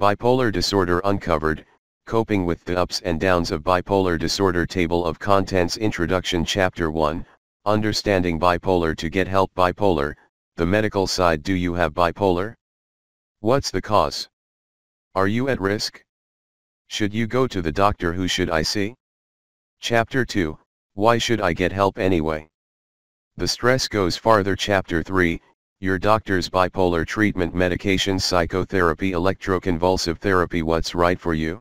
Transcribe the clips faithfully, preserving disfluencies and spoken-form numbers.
Bipolar disorder uncovered, coping with the ups and downs of bipolar disorder. Table of contents. Introduction. Chapter one, Understanding bipolar. To get help. Bipolar, the medical side. Do you have bipolar? What's the cause? Are you at risk? Should you go to the doctor? Who should I see? Chapter two, Why should I get help anyway? The stress goes farther. Chapter three, Your doctor's bipolar treatment. Medications, psychotherapy, electroconvulsive therapy. What's right for you?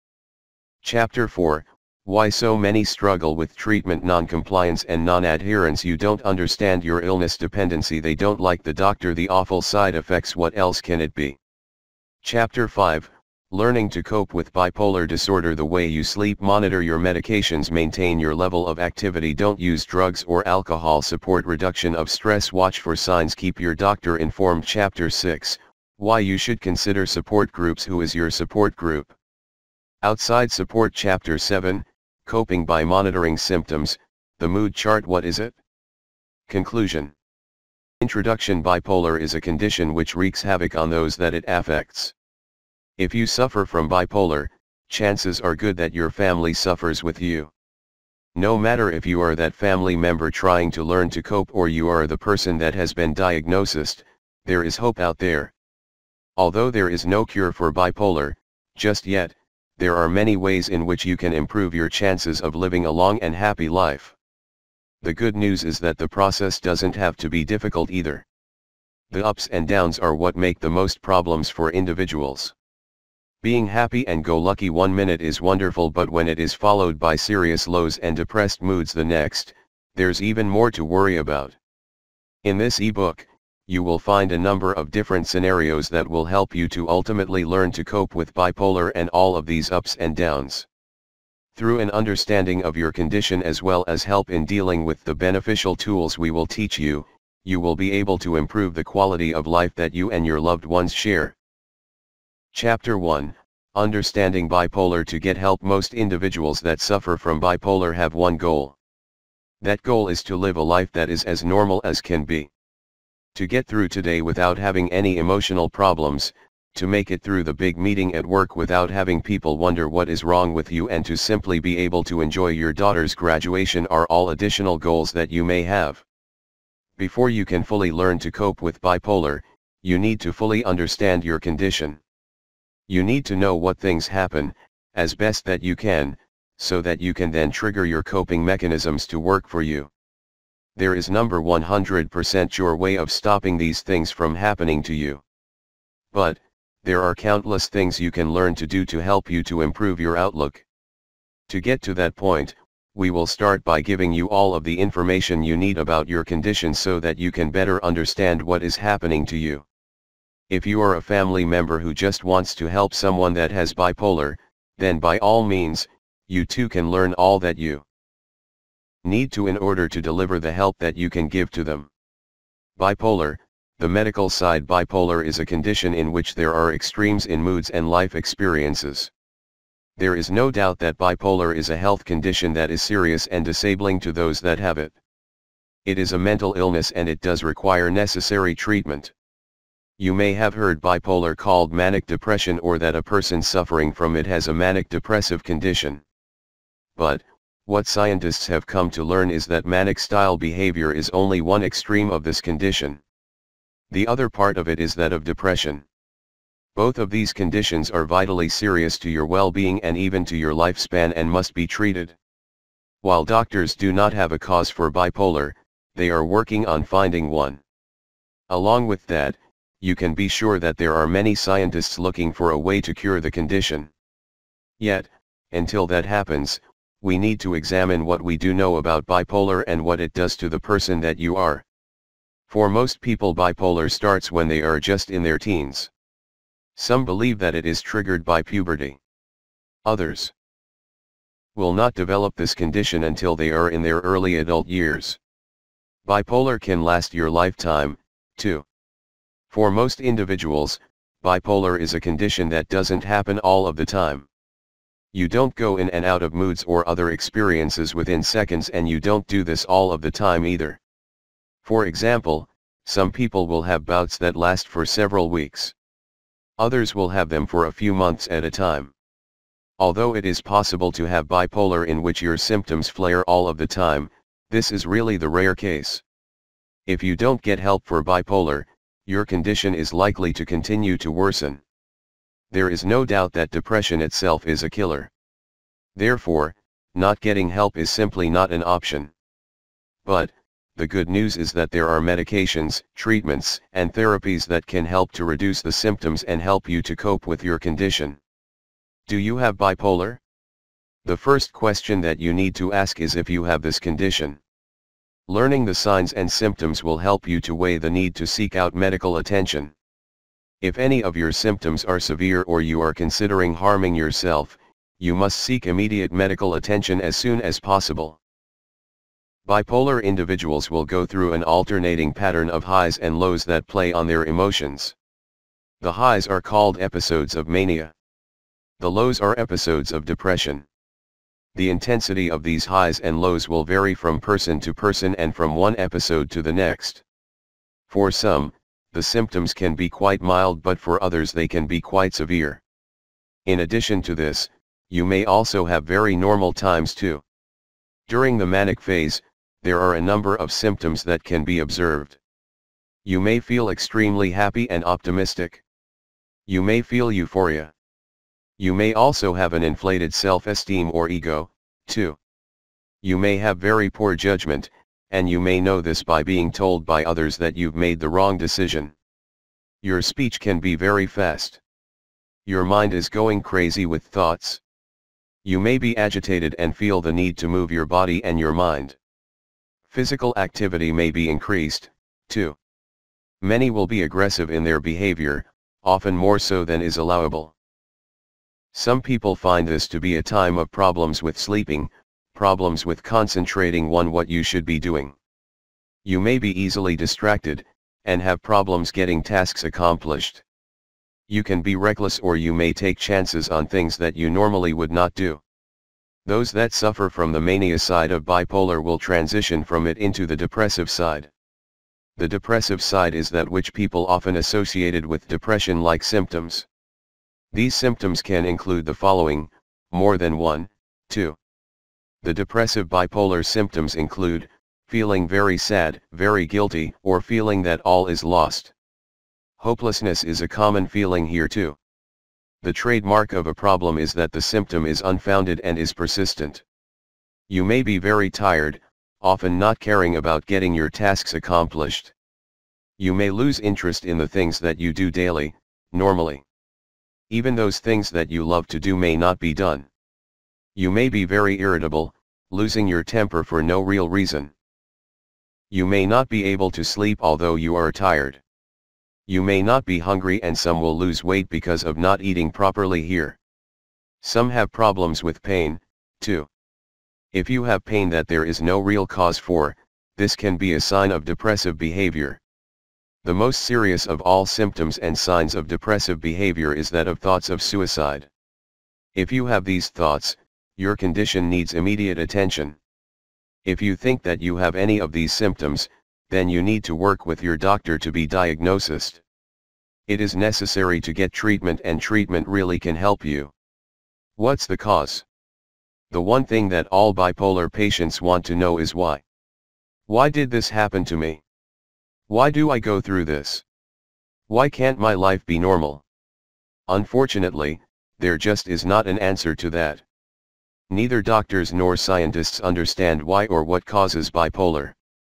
Chapter four, Why so many struggle with treatment non-compliance and non-adherence. You don't understand your illness dependency. They don't like the doctor. The awful side effects. What else can it be? Chapter five, Learning to cope with bipolar disorder. The way you sleep. Monitor your medications. Maintain your level of activity. Don't use drugs or alcohol. Support reduction of stress. Watch for signs. Keep your doctor informed. Chapter six, Why you should consider support groups. Who is your support group? Outside support. Chapter seven, Coping by monitoring symptoms. The mood chart. What is it? Conclusion. Introduction. Bipolar is a condition which wreaks havoc on those that it affects. If you suffer from bipolar, chances are good that your family suffers with you. No matter if you are that family member trying to learn to cope or you are the person that has been diagnosed, there is hope out there. Although there is no cure for bipolar, just yet, there are many ways in which you can improve your chances of living a long and happy life. The good news is that the process doesn't have to be difficult either. The ups and downs are what make the most problems for individuals. Being happy and go lucky one minute is wonderful, but when it is followed by serious lows and depressed moods the next, there's even more to worry about. In this ebook, you will find a number of different scenarios that will help you to ultimately learn to cope with bipolar and all of these ups and downs. Through an understanding of your condition as well as help in dealing with the beneficial tools we will teach you, you will be able to improve the quality of life that you and your loved ones share. Chapter one, Understanding bipolar. To get help. Most individuals that suffer from bipolar have one goal. That goal is to live a life that is as normal as can be. To get through today without having any emotional problems, to make it through the big meeting at work without having people wonder what is wrong with you, and to simply be able to enjoy your daughter's graduation are all additional goals that you may have. Before you can fully learn to cope with bipolar, you need to fully understand your condition. You need to know what things happen, as best that you can, so that you can then trigger your coping mechanisms to work for you. There is number one hundred percent sure way of stopping these things from happening to you. But, there are countless things you can learn to do to help you to improve your outlook. To get to that point, we will start by giving you all of the information you need about your condition so that you can better understand what is happening to you. If you are a family member who just wants to help someone that has bipolar, then by all means, you too can learn all that you need to in order to deliver the help that you can give to them. Bipolar, the medical side. Bipolar is a condition in which there are extremes in moods and life experiences. There is no doubt that bipolar is a health condition that is serious and disabling to those that have it. It is a mental illness and it does require necessary treatment. You may have heard bipolar called manic depression, or that a person suffering from it has a manic depressive condition. But, what scientists have come to learn is that manic-style behavior is only one extreme of this condition. The other part of it is that of depression. Both of these conditions are vitally serious to your well-being and even to your lifespan and must be treated. While doctors do not have a cause for bipolar, they are working on finding one. Along with that, you can be sure that there are many scientists looking for a way to cure the condition. Yet, until that happens, we need to examine what we do know about bipolar and what it does to the person that you are. For most people, bipolar starts when they are just in their teens. Some believe that it is triggered by puberty. Others will not develop this condition until they are in their early adult years. Bipolar can last your lifetime, too. For most individuals, bipolar is a condition that doesn't happen all of the time. You don't go in and out of moods or other experiences within seconds, and you don't do this all of the time either. For example, some people will have bouts that last for several weeks. Others will have them for a few months at a time. Although it is possible to have bipolar in which your symptoms flare all of the time, this is really the rare case. If you don't get help for bipolar, your condition is likely to continue to worsen. There is no doubt that depression itself is a killer. Therefore, not getting help is simply not an option. But, the good news is that there are medications, treatments, and therapies that can help to reduce the symptoms and help you to cope with your condition. Do you have bipolar? The first question that you need to ask is if you have this condition. Learning the signs and symptoms will help you to weigh the need to seek out medical attention. If any of your symptoms are severe or you are considering harming yourself, you must seek immediate medical attention as soon as possible. Bipolar individuals will go through an alternating pattern of highs and lows that play on their emotions. The highs are called episodes of mania. The lows are episodes of depression. The intensity of these highs and lows will vary from person to person and from one episode to the next. For some, the symptoms can be quite mild, but for others they can be quite severe. In addition to this, you may also have very normal times too. During the manic phase, there are a number of symptoms that can be observed. You may feel extremely happy and optimistic. You may feel euphoria. You may also have an inflated self-esteem or ego, too. You may have very poor judgment, and you may know this by being told by others that you've made the wrong decision. Your speech can be very fast. Your mind is going crazy with thoughts. You may be agitated and feel the need to move your body and your mind. Physical activity may be increased, too. Many will be aggressive in their behavior, often more so than is allowable. Some people find this to be a time of problems with sleeping, problems with concentrating on what you should be doing. You may be easily distracted, and have problems getting tasks accomplished. You can be reckless, or you may take chances on things that you normally would not do. Those that suffer from the mania side of bipolar will transition from it into the depressive side. The depressive side is that which people often associated with depression-like symptoms. These symptoms can include the following: more than one, two. The depressive bipolar symptoms include feeling very sad, very guilty, or feeling that all is lost. Hopelessness is a common feeling here too. The trademark of a problem is that the symptom is unfounded and is persistent. You may be very tired, often not caring about getting your tasks accomplished. You may lose interest in the things that you do daily, normally. Even those things that you love to do may not be done. You may be very irritable, losing your temper for no real reason. You may not be able to sleep although you are tired. You may not be hungry, and some will lose weight because of not eating properly here. Some have problems with pain, too. If you have pain that there is no real cause for, this can be a sign of depressive behavior. The most serious of all symptoms and signs of depressive behavior is that of thoughts of suicide. If you have these thoughts, your condition needs immediate attention. If you think that you have any of these symptoms, then you need to work with your doctor to be diagnosed. It is necessary to get treatment, and treatment really can help you. What's the cause? The one thing that all bipolar patients want to know is why. Why did this happen to me? Why do I go through this? Why can't my life be normal? Unfortunately, there just is not an answer to that. Neither doctors nor scientists understand why or what causes bipolar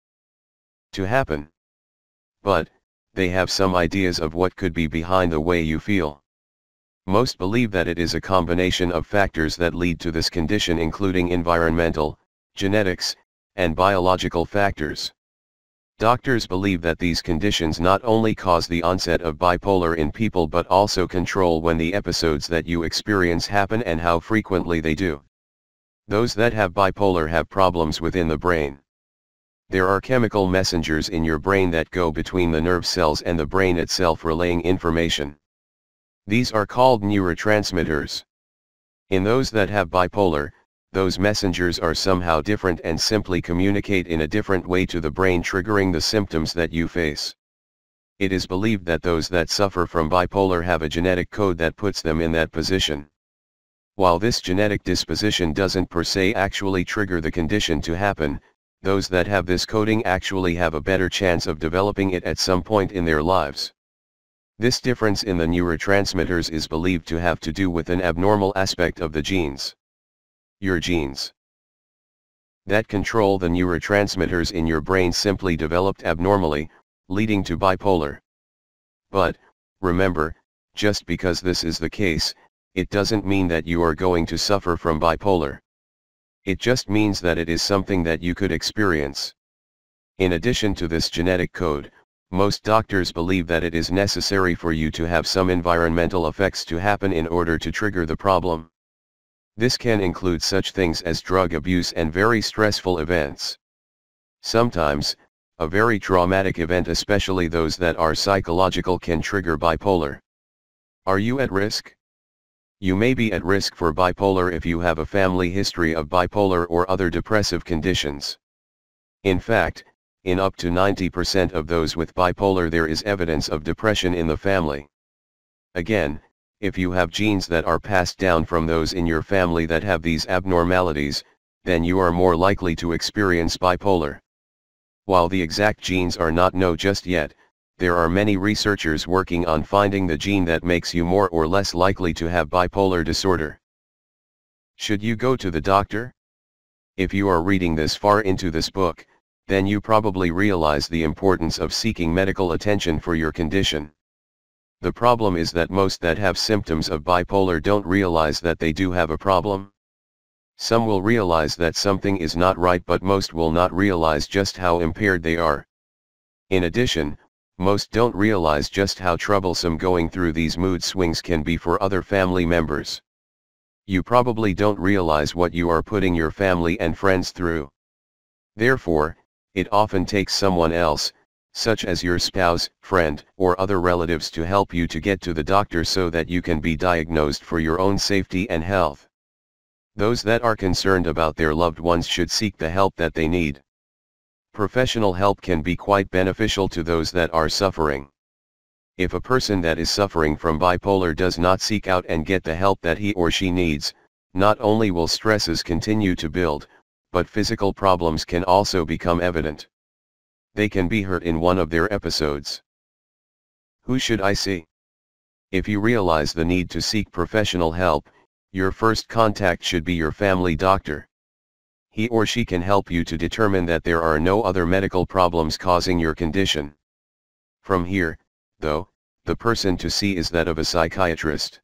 to happen. But, they have some ideas of what could be behind the way you feel. Most believe that it is a combination of factors that lead to this condition, including environmental, genetics, and biological factors. Doctors believe that these conditions not only cause the onset of bipolar in people but also control when the episodes that you experience happen and how frequently they do. Those that have bipolar have problems within the brain. There are chemical messengers in your brain that go between the nerve cells and the brain itself, relaying information. These are called neurotransmitters. In those that have bipolar, those messengers are somehow different and simply communicate in a different way to the brain, triggering the symptoms that you face. It is believed that those that suffer from bipolar have a genetic code that puts them in that position. While this genetic disposition doesn't per se actually trigger the condition to happen, those that have this coding actually have a better chance of developing it at some point in their lives. This difference in the neurotransmitters is believed to have to do with an abnormal aspect of the genes. Your genes that control the neurotransmitters in your brain simply developed abnormally, leading to bipolar. But, remember, just because this is the case, it doesn't mean that you are going to suffer from bipolar. It just means that it is something that you could experience. In addition to this genetic code, most doctors believe that it is necessary for you to have some environmental effects to happen in order to trigger the problem. This can include such things as drug abuse and very stressful events. Sometimes, a very traumatic event, especially those that are psychological, can trigger bipolar. Are you at risk? You may be at risk for bipolar if you have a family history of bipolar or other depressive conditions. In fact, in up to ninety percent of those with bipolar there is evidence of depression in the family. Again, if you have genes that are passed down from those in your family that have these abnormalities, then you are more likely to experience bipolar. While the exact genes are not known just yet, there are many researchers working on finding the gene that makes you more or less likely to have bipolar disorder. Should you go to the doctor? If you are reading this far into this book, then you probably realize the importance of seeking medical attention for your condition. The problem is that most that have symptoms of bipolar don't realize that they do have a problem. Some will realize that something is not right, but most will not realize just how impaired they are. In addition, most don't realize just how troublesome going through these mood swings can be for other family members. You probably don't realize what you are putting your family and friends through. Therefore, it often takes someone else, such as your spouse, friend, or other relatives, to help you to get to the doctor so that you can be diagnosed for your own safety and health. Those that are concerned about their loved ones should seek the help that they need. Professional help can be quite beneficial to those that are suffering. If a person that is suffering from bipolar does not seek out and get the help that he or she needs, not only will stresses continue to build, but physical problems can also become evident. They can be hurt in one of their episodes. Who should I see? If you realize the need to seek professional help, your first contact should be your family doctor. He or she can help you to determine that there are no other medical problems causing your condition. From here, though, the person to see is that of a psychiatrist.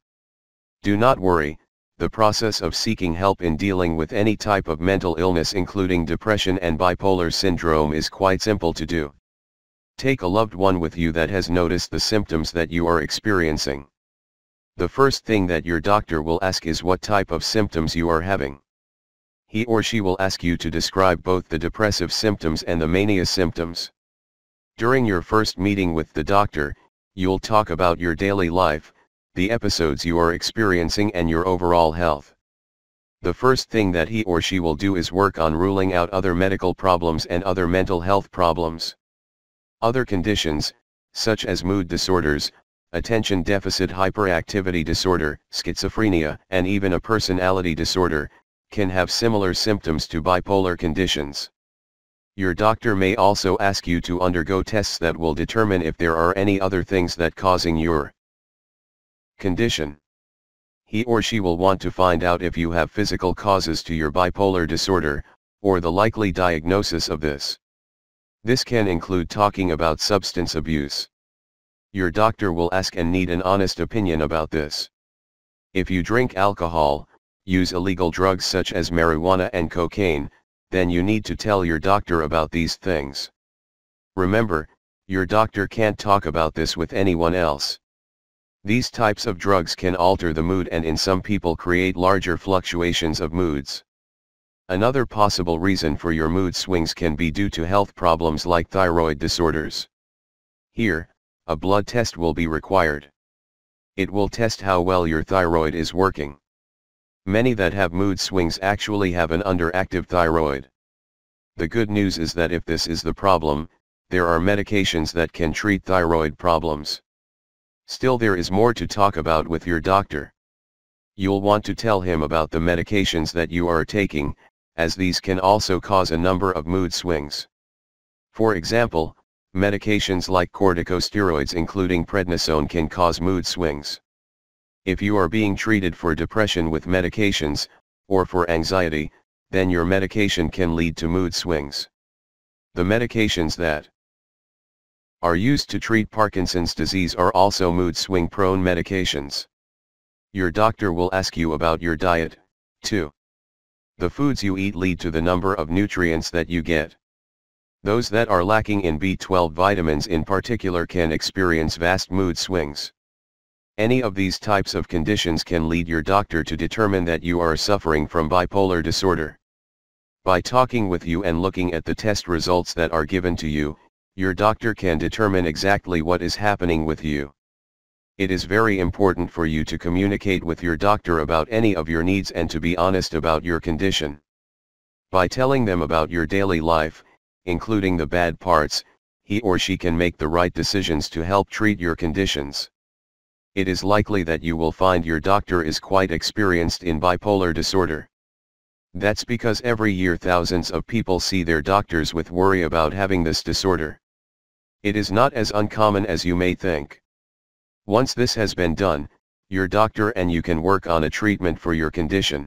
Do not worry, the process of seeking help in dealing with any type of mental illness, including depression and bipolar syndrome, is quite simple to do. Take a loved one with you that has noticed the symptoms that you are experiencing. The first thing that your doctor will ask is what type of symptoms you are having. He or she will ask you to describe both the depressive symptoms and the mania symptoms. During your first meeting with the doctor, you'll talk about your daily life, the episodes you are experiencing, and your overall health. The first thing that he or she will do is work on ruling out other medical problems and other mental health problems. Other conditions, such as mood disorders, attention deficit hyperactivity disorder, schizophrenia, and even a personality disorder, can have similar symptoms to bipolar conditions. Your doctor may also ask you to undergo tests that will determine if there are any other things that causing your condition. He or she will want to find out if you have physical causes to your bipolar disorder, or the likely diagnosis of this. This can include talking about substance abuse. Your doctor will ask and need an honest opinion about this. If you drink alcohol, use illegal drugs such as marijuana and cocaine, then you need to tell your doctor about these things. Remember, your doctor can't talk about this with anyone else. These types of drugs can alter the mood and in some people create larger fluctuations of moods. Another possible reason for your mood swings can be due to health problems like thyroid disorders. Here, a blood test will be required. It will test how well your thyroid is working. Many that have mood swings actually have an underactive thyroid. The good news is that if this is the problem, there are medications that can treat thyroid problems. Still, there is more to talk about with your doctor. You'll want to tell him about the medications that you are taking, as these can also cause a number of mood swings. For example, medications like corticosteroids including prednisone can cause mood swings. If you are being treated for depression with medications, or for anxiety, then your medication can lead to mood swings. The medications that are used to treat Parkinson's disease are also mood swing prone medications. Your doctor will ask you about your diet, too. The foods you eat lead to the number of nutrients that you get. Those that are lacking in B twelve vitamins in particular can experience vast mood swings. Any of these types of conditions can lead your doctor to determine that you are suffering from bipolar disorder. By talking with you and looking at the test results that are given to you, your doctor can determine exactly what is happening with you. It is very important for you to communicate with your doctor about any of your needs and to be honest about your condition. By telling them about your daily life, including the bad parts, he or she can make the right decisions to help treat your conditions. It is likely that you will find your doctor is quite experienced in bipolar disorder. That's because every year thousands of people see their doctors with worry about having this disorder. It is not as uncommon as you may think. Once this has been done, your doctor and you can work on a treatment for your condition.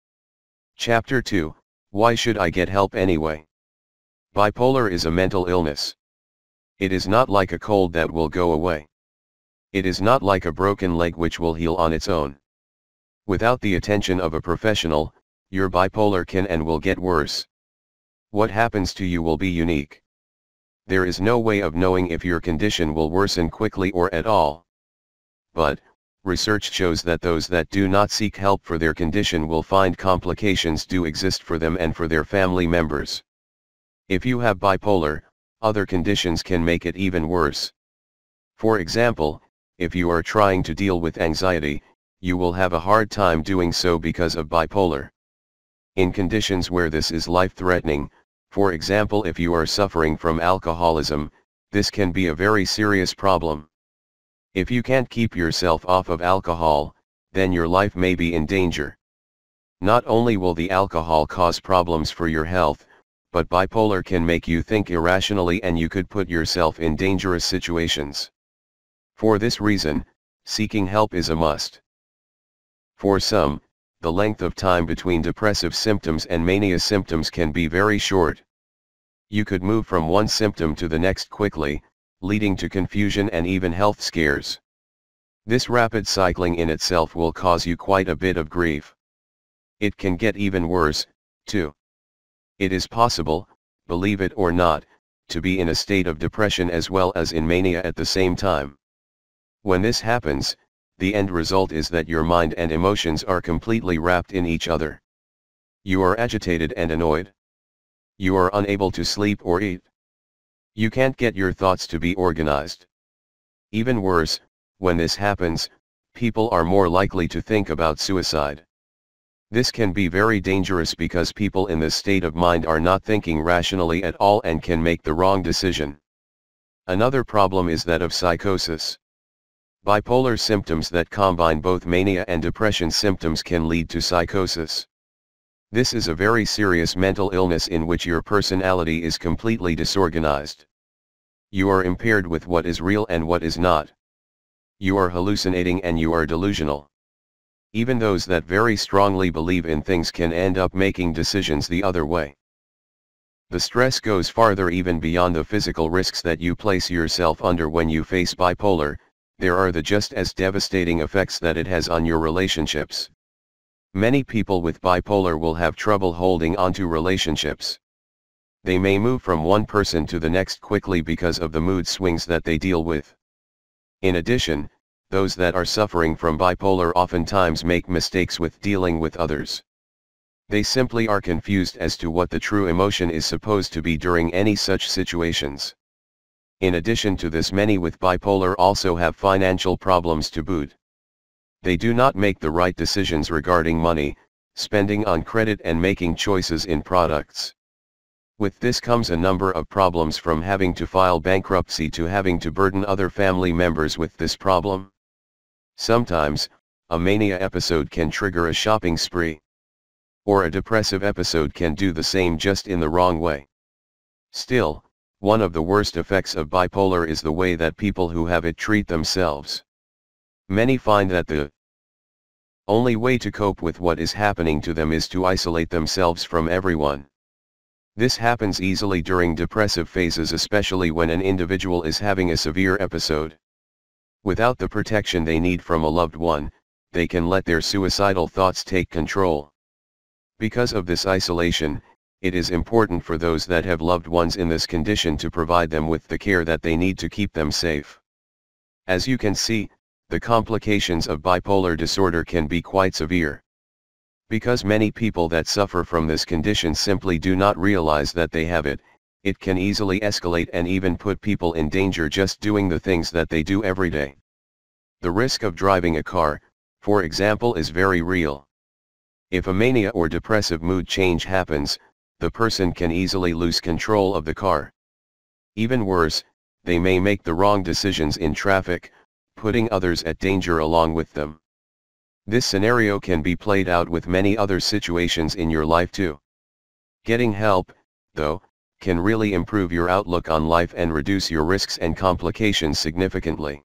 Chapter two, Why should I get help anyway? Bipolar is a mental illness. It is not like a cold that will go away. It is not like a broken leg which will heal on its own. Without the attention of a professional, your bipolar can and will get worse. What happens to you will be unique. There is no way of knowing if your condition will worsen quickly or at all. But, research shows that those that do not seek help for their condition will find complications do exist for them and for their family members. If you have bipolar, other conditions can make it even worse. For example, if you are trying to deal with anxiety, you will have a hard time doing so because of bipolar. In conditions where this is life-threatening, for example if you are suffering from alcoholism, this can be a very serious problem. If you can't keep yourself off of alcohol, then your life may be in danger. Not only will the alcohol cause problems for your health, but bipolar can make you think irrationally and you could put yourself in dangerous situations. For this reason, seeking help is a must. For some, the length of time between depressive symptoms and mania symptoms can be very short. You could move from one symptom to the next quickly, leading to confusion and even health scares. This rapid cycling in itself will cause you quite a bit of grief. It can get even worse, too. It is possible, believe it or not, to be in a state of depression as well as in mania at the same time. When this happens, the end result is that your mind and emotions are completely wrapped in each other. You are agitated and annoyed. You are unable to sleep or eat. You can't get your thoughts to be organized. Even worse, when this happens, people are more likely to think about suicide. This can be very dangerous because people in this state of mind are not thinking rationally at all and can make the wrong decision. Another problem is that of psychosis. Bipolar symptoms that combine both mania and depression symptoms can lead to psychosis. This is a very serious mental illness in which your personality is completely disorganized. You are impaired with what is real and what is not. You are hallucinating and you are delusional. Even those that very strongly believe in things can end up making decisions the other way. The stress goes farther even beyond the physical risks that you place yourself under when you face bipolar. There are the just as devastating effects that it has on your relationships. Many people with bipolar will have trouble holding onto relationships. They may move from one person to the next quickly because of the mood swings that they deal with. In addition, those that are suffering from bipolar oftentimes make mistakes with dealing with others. They simply are confused as to what the true emotion is supposed to be during any such situations. In addition to this, many with bipolar also have financial problems to boot. They do not make the right decisions regarding money, spending on credit and making choices in products. With this comes a number of problems, from having to file bankruptcy to having to burden other family members with this problem. Sometimes, a mania episode can trigger a shopping spree. Or a depressive episode can do the same, just in the wrong way. Still, one of the worst effects of bipolar is the way that people who have it treat themselves. Many find that the only way to cope with what is happening to them is to isolate themselves from everyone. This happens easily during depressive phases, especially when an individual is having a severe episode. Without the protection they need from a loved one, they can let their suicidal thoughts take control. Because of this isolation, it is important for those that have loved ones in this condition to provide them with the care that they need to keep them safe. As you can see, the complications of bipolar disorder can be quite severe. Because many people that suffer from this condition simply do not realize that they have it, it can easily escalate and even put people in danger just doing the things that they do every day. The risk of driving a car, for example, is very real. If a mania or depressive mood change happens, the person can easily lose control of the car. Even worse, they may make the wrong decisions in traffic, putting others at danger along with them. This scenario can be played out with many other situations in your life too. Getting help, though, can really improve your outlook on life and reduce your risks and complications significantly.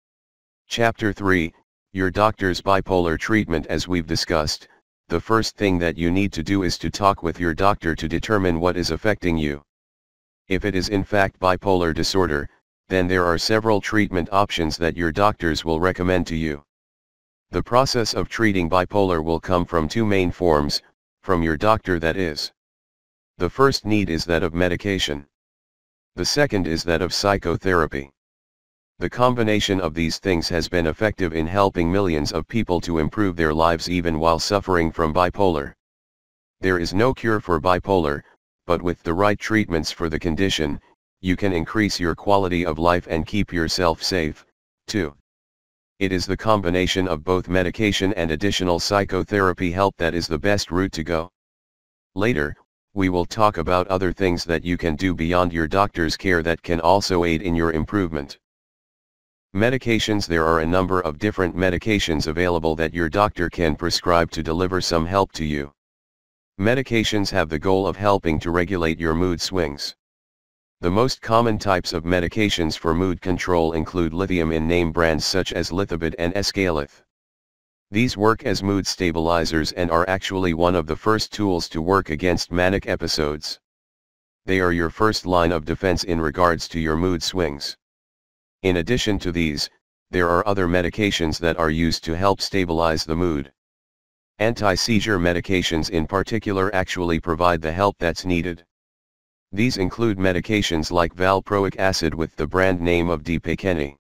Chapter three, Your Doctor's Bipolar Treatment. As we've discussed, the first thing that you need to do is to talk with your doctor to determine what is affecting you. If it is in fact bipolar disorder, then there are several treatment options that your doctors will recommend to you. The process of treating bipolar will come from two main forms, from your doctor that is. The first need is that of medication. The second is that of psychotherapy. The combination of these things has been effective in helping millions of people to improve their lives even while suffering from bipolar. There is no cure for bipolar, but with the right treatments for the condition, you can increase your quality of life and keep yourself safe, too. It is the combination of both medication and additional psychotherapy help that is the best route to go. Later, we will talk about other things that you can do beyond your doctor's care that can also aid in your improvement. Medications. There are a number of different medications available that your doctor can prescribe to deliver some help to you. Medications have the goal of helping to regulate your mood swings. The most common types of medications for mood control include lithium in name brands such as Lithabid and Escalith. These work as mood stabilizers and are actually one of the first tools to work against manic episodes. They are your first line of defense in regards to your mood swings. In addition to these, there are other medications that are used to help stabilize the mood. Anti-seizure medications in particular actually provide the help that's needed. These include medications like valproic acid with the brand name of Depakene.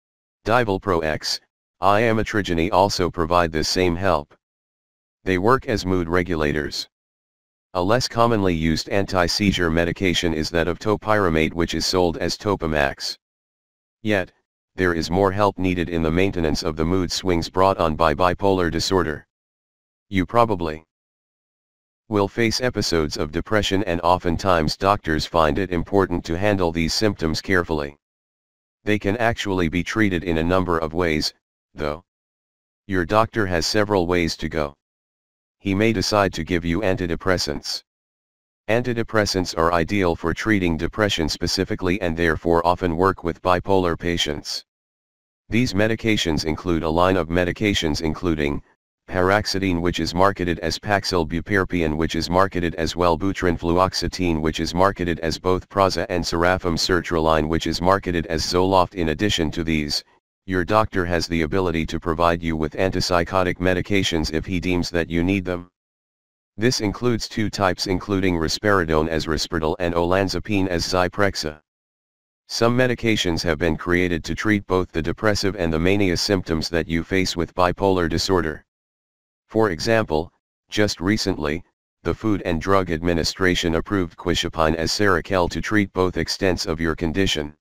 Divalproex, Amitriptyline also provide the same help. They work as mood regulators. A less commonly used anti-seizure medication is that of topiramate, which is sold as Topamax. Yet, there is more help needed in the maintenance of the mood swings brought on by bipolar disorder. You probably will face episodes of depression, and oftentimes doctors find it important to handle these symptoms carefully. They can actually be treated in a number of ways, though. Your doctor has several ways to go. He may decide to give you antidepressants. Antidepressants are ideal for treating depression specifically and therefore often work with bipolar patients. These medications include a line of medications including Paroxetine, which is marketed as Paxil, Bupropion, which is marketed as Wellbutrin, Fluoxetine, which is marketed as both Proza, and Serafim Sertraline, which is marketed as Zoloft. In addition to these, your doctor has the ability to provide you with antipsychotic medications if he deems that you need them. This includes two types, including risperidone as Risperdal and olanzapine as Zyprexa. Some medications have been created to treat both the depressive and the mania symptoms that you face with bipolar disorder. For example, just recently, the Food and Drug Administration approved Quizapine as Seroquel to treat both extents of your condition.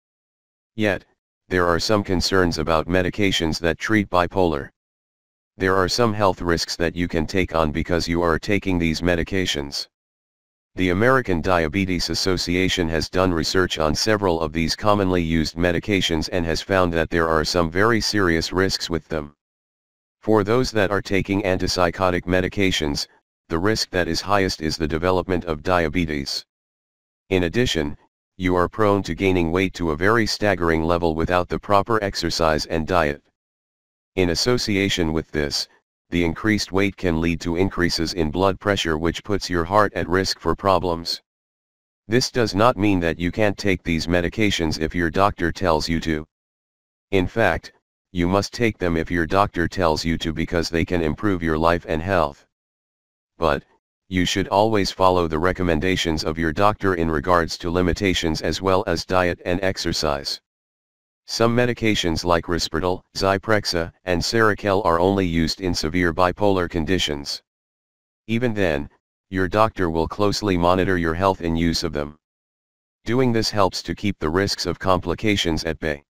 Yet, there are some concerns about medications that treat bipolar. There are some health risks that you can take on because you are taking these medications. The American Diabetes Association has done research on several of these commonly used medications and has found that there are some very serious risks with them. For those that are taking antipsychotic medications, the risk that is highest is the development of diabetes. In addition, you are prone to gaining weight to a very staggering level without the proper exercise and diet. In association with this, the increased weight can lead to increases in blood pressure, which puts your heart at risk for problems. This does not mean that you can't take these medications if your doctor tells you to. In fact, you must take them if your doctor tells you to, because they can improve your life and health. But, you should always follow the recommendations of your doctor in regards to limitations as well as diet and exercise. Some medications like Risperdal, Zyprexa, and Seroquel are only used in severe bipolar conditions. Even then, your doctor will closely monitor your health in use of them. Doing this helps to keep the risks of complications at bay.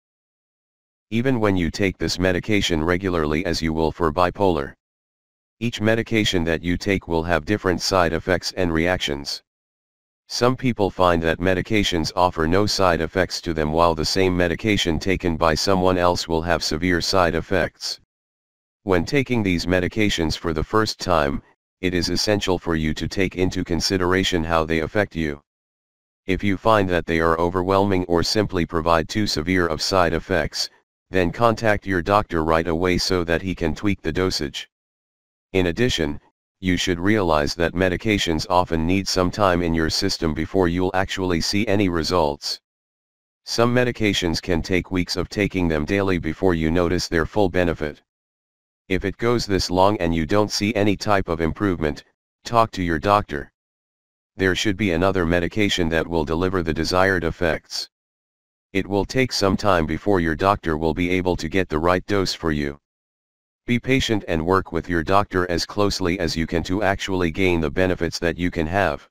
Even when you take this medication regularly, as you will for bipolar, each medication that you take will have different side effects and reactions. Some people find that medications offer no side effects to them, while the same medication taken by someone else will have severe side effects. When taking these medications for the first time, it is essential for you to take into consideration how they affect you. If you find that they are overwhelming or simply provide too severe of side effects, then contact your doctor right away so that he can tweak the dosage. In addition, you should realize that medications often need some time in your system before you'll actually see any results. Some medications can take weeks of taking them daily before you notice their full benefit. If it goes this long and you don't see any type of improvement, talk to your doctor. There should be another medication that will deliver the desired effects. It will take some time before your doctor will be able to get the right dose for you. Be patient and work with your doctor as closely as you can to actually gain the benefits that you can have.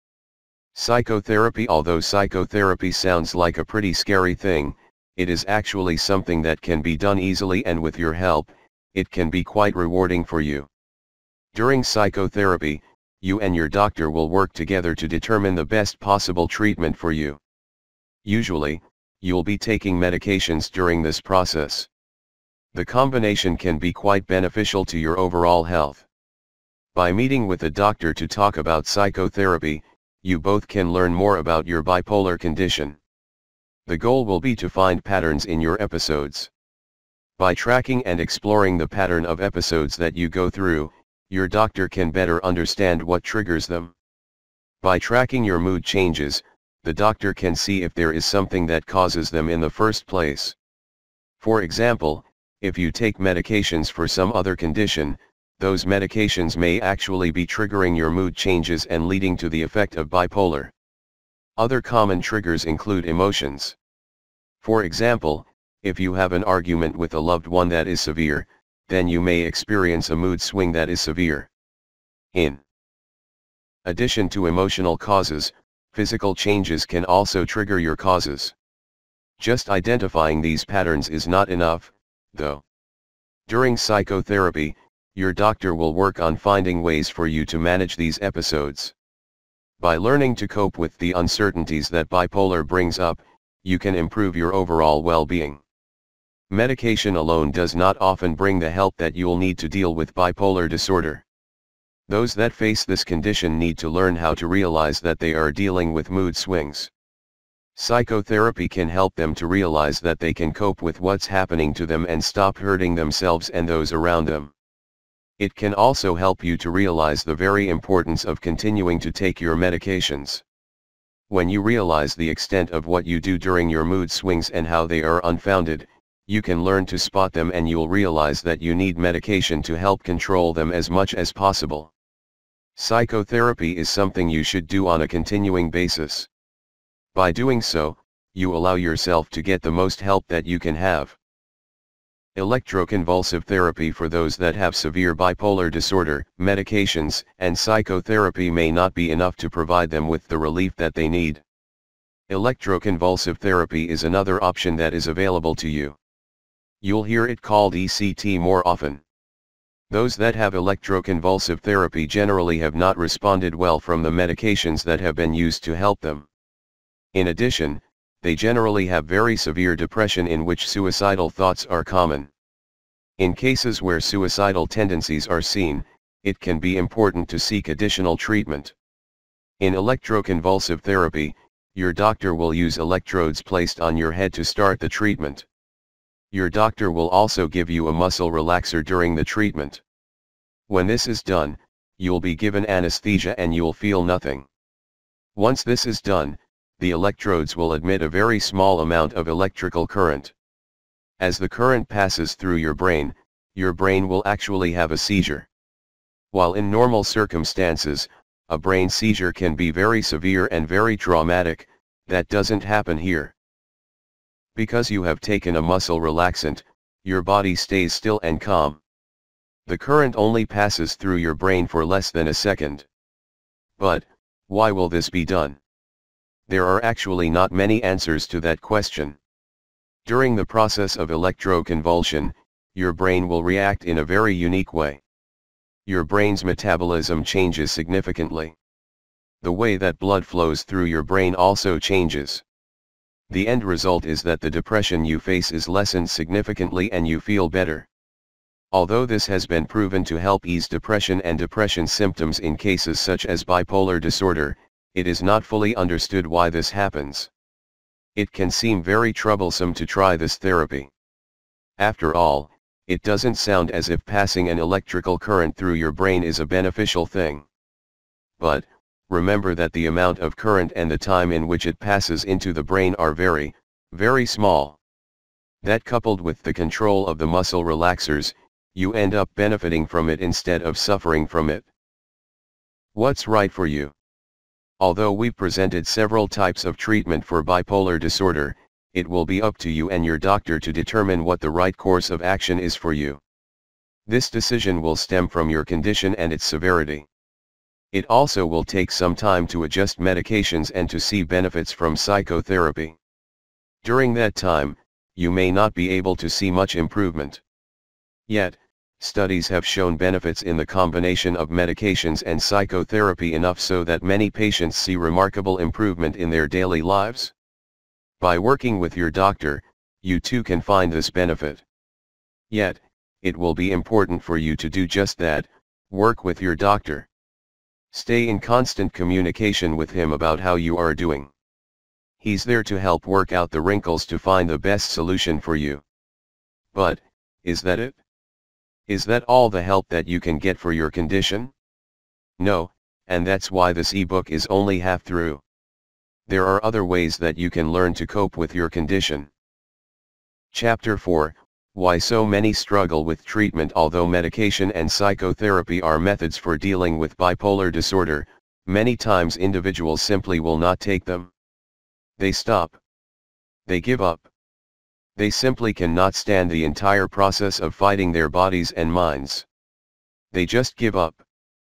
Psychotherapy. Although psychotherapy sounds like a pretty scary thing, it is actually something that can be done easily, and with your help, it can be quite rewarding for you. During psychotherapy, you and your doctor will work together to determine the best possible treatment for you. Usually, you'll be taking medications during this process. The combination can be quite beneficial to your overall health. By meeting with a doctor to talk about psychotherapy, you both can learn more about your bipolar condition. The goal will be to find patterns in your episodes. By tracking and exploring the pattern of episodes that you go through, your doctor can better understand what triggers them. By tracking your mood changes, the doctor can see if there is something that causes them in the first place. For example, if you take medications for some other condition, those medications may actually be triggering your mood changes and leading to the effect of bipolar. Other common triggers include emotions. For example, if you have an argument with a loved one that is severe, then you may experience a mood swing that is severe. In addition to emotional causes, physical changes can also trigger your causes. Just identifying these patterns is not enough, though. During psychotherapy, your doctor will work on finding ways for you to manage these episodes. By learning to cope with the uncertainties that bipolar brings up, you can improve your overall well-being. Medication alone does not often bring the help that you'll need to deal with bipolar disorder. Those that face this condition need to learn how to realize that they are dealing with mood swings. Psychotherapy can help them to realize that they can cope with what's happening to them and stop hurting themselves and those around them. It can also help you to realize the very importance of continuing to take your medications. When you realize the extent of what you do during your mood swings and how they are unfounded, you can learn to spot them, and you'll realize that you need medication to help control them as much as possible. Psychotherapy is something you should do on a continuing basis. By doing so, you allow yourself to get the most help that you can have. Electroconvulsive therapy. For those that have severe bipolar disorder, medications and psychotherapy may not be enough to provide them with the relief that they need. Electroconvulsive therapy is another option that is available to you. You'll hear it called E C T more often. Those that have electroconvulsive therapy generally have not responded well from the medications that have been used to help them. In addition, they generally have very severe depression in which suicidal thoughts are common. In cases where suicidal tendencies are seen, it can be important to seek additional treatment. In electroconvulsive therapy, your doctor will use electrodes placed on your head to start the treatment. Your doctor will also give you a muscle relaxer during the treatment. When this is done, you'll be given anesthesia and you'll feel nothing. Once this is done, the electrodes will emit a very small amount of electrical current. As the current passes through your brain, your brain will actually have a seizure. While in normal circumstances, a brain seizure can be very severe and very traumatic, that doesn't happen here. Because you have taken a muscle relaxant, your body stays still and calm. The current only passes through your brain for less than a second. But, why will this be done? There are actually not many answers to that question. During the process of electroconvulsion, your brain will react in a very unique way. Your brain's metabolism changes significantly. The way that blood flows through your brain also changes. The end result is that the depression you face is lessened significantly and you feel better. Although this has been proven to help ease depression and depression symptoms in cases such as bipolar disorder, it is not fully understood why this happens. It can seem very troublesome to try this therapy. After all, it doesn't sound as if passing an electrical current through your brain is a beneficial thing. But, remember that the amount of current and the time in which it passes into the brain are very, very small. That coupled with the control of the muscle relaxers, you end up benefiting from it instead of suffering from it. What's right for you? Although we've presented several types of treatment for bipolar disorder, it will be up to you and your doctor to determine what the right course of action is for you. This decision will stem from your condition and its severity. It also will take some time to adjust medications and to see benefits from psychotherapy. During that time, you may not be able to see much improvement. Yet, studies have shown benefits in the combination of medications and psychotherapy enough so that many patients see remarkable improvement in their daily lives. By working with your doctor, you too can find this benefit. Yet, it will be important for you to do just that, work with your doctor. Stay in constant communication with him about how you are doing. He's there to help work out the wrinkles to find the best solution for you. But, is that it? Is that all the help that you can get for your condition? No, and that's why this ebook is only half through. There are other ways that you can learn to cope with your condition. Chapter four, Why so many struggle with treatment. Although medication and psychotherapy are methods for dealing with bipolar disorder, many times individuals simply will not take them. They stop. They give up. They simply cannot stand the entire process of fighting their bodies and minds. They just give up.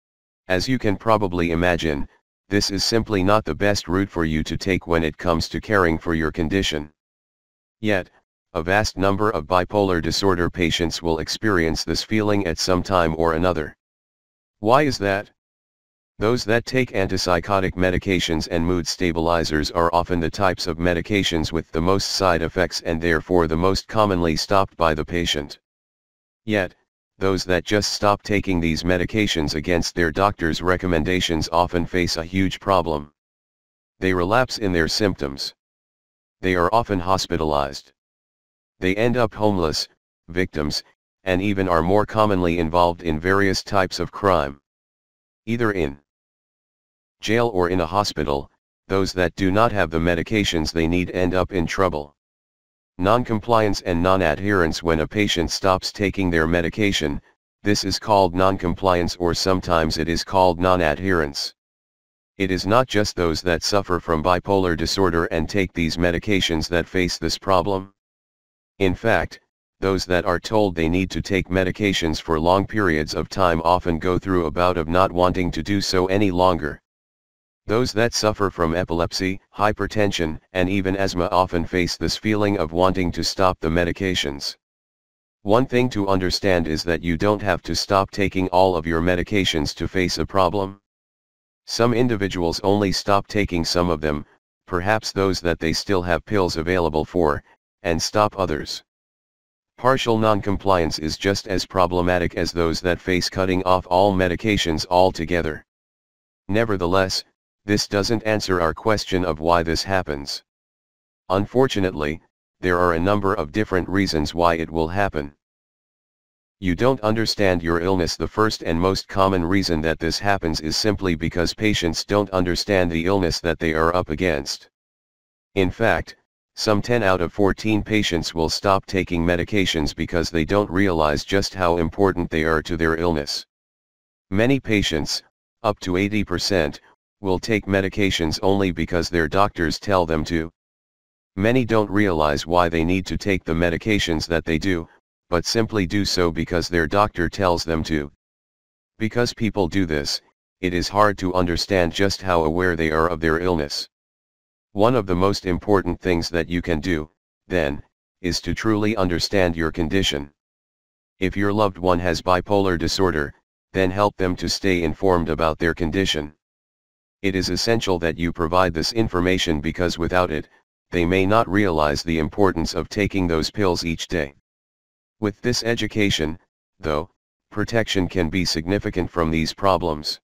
As you can probably imagine, this is simply not the best route for you to take when it comes to caring for your condition. Yet, a vast number of bipolar disorder patients will experience this feeling at some time or another. Why is that? Those that take antipsychotic medications and mood stabilizers are often the types of medications with the most side effects and therefore the most commonly stopped by the patient. Yet, those that just stop taking these medications against their doctor's recommendations often face a huge problem. They relapse in their symptoms. They are often hospitalized. They end up homeless, victims, and even are more commonly involved in various types of crime. Either in jail or in a hospital, those that do not have the medications they need end up in trouble. Non-compliance and non-adherence. When a patient stops taking their medication, this is called non-compliance, or sometimes it is called non-adherence. It is not just those that suffer from bipolar disorder and take these medications that face this problem. In fact, those that are told they need to take medications for long periods of time often go through a bout of not wanting to do so any longer. Those that suffer from epilepsy, hypertension, and even asthma often face this feeling of wanting to stop the medications. One thing to understand is that you don't have to stop taking all of your medications to face a problem. Some individuals only stop taking some of them, perhaps those that they still have pills available for, and stop others. Partial noncompliance is just as problematic as those that face cutting off all medications altogether. Nevertheless, this doesn't answer our question of why this happens. Unfortunately, there are a number of different reasons why it will happen. You don't understand your illness. The first and most common reason that this happens is simply because patients don't understand the illness that they are up against. In fact, some ten out of fourteen patients will stop taking medications because they don't realize just how important they are to their illness. Many patients, up to eighty percent, will take medications only because their doctors tell them to. Many don't realize why they need to take the medications that they do, but simply do so because their doctor tells them to. Because people do this, it is hard to understand just how aware they are of their illness. One of the most important things that you can do, then, is to truly understand your condition. If your loved one has bipolar disorder, then help them to stay informed about their condition. It is essential that you provide this information because without it, they may not realize the importance of taking those pills each day. With this education, though, protection can be significant from these problems.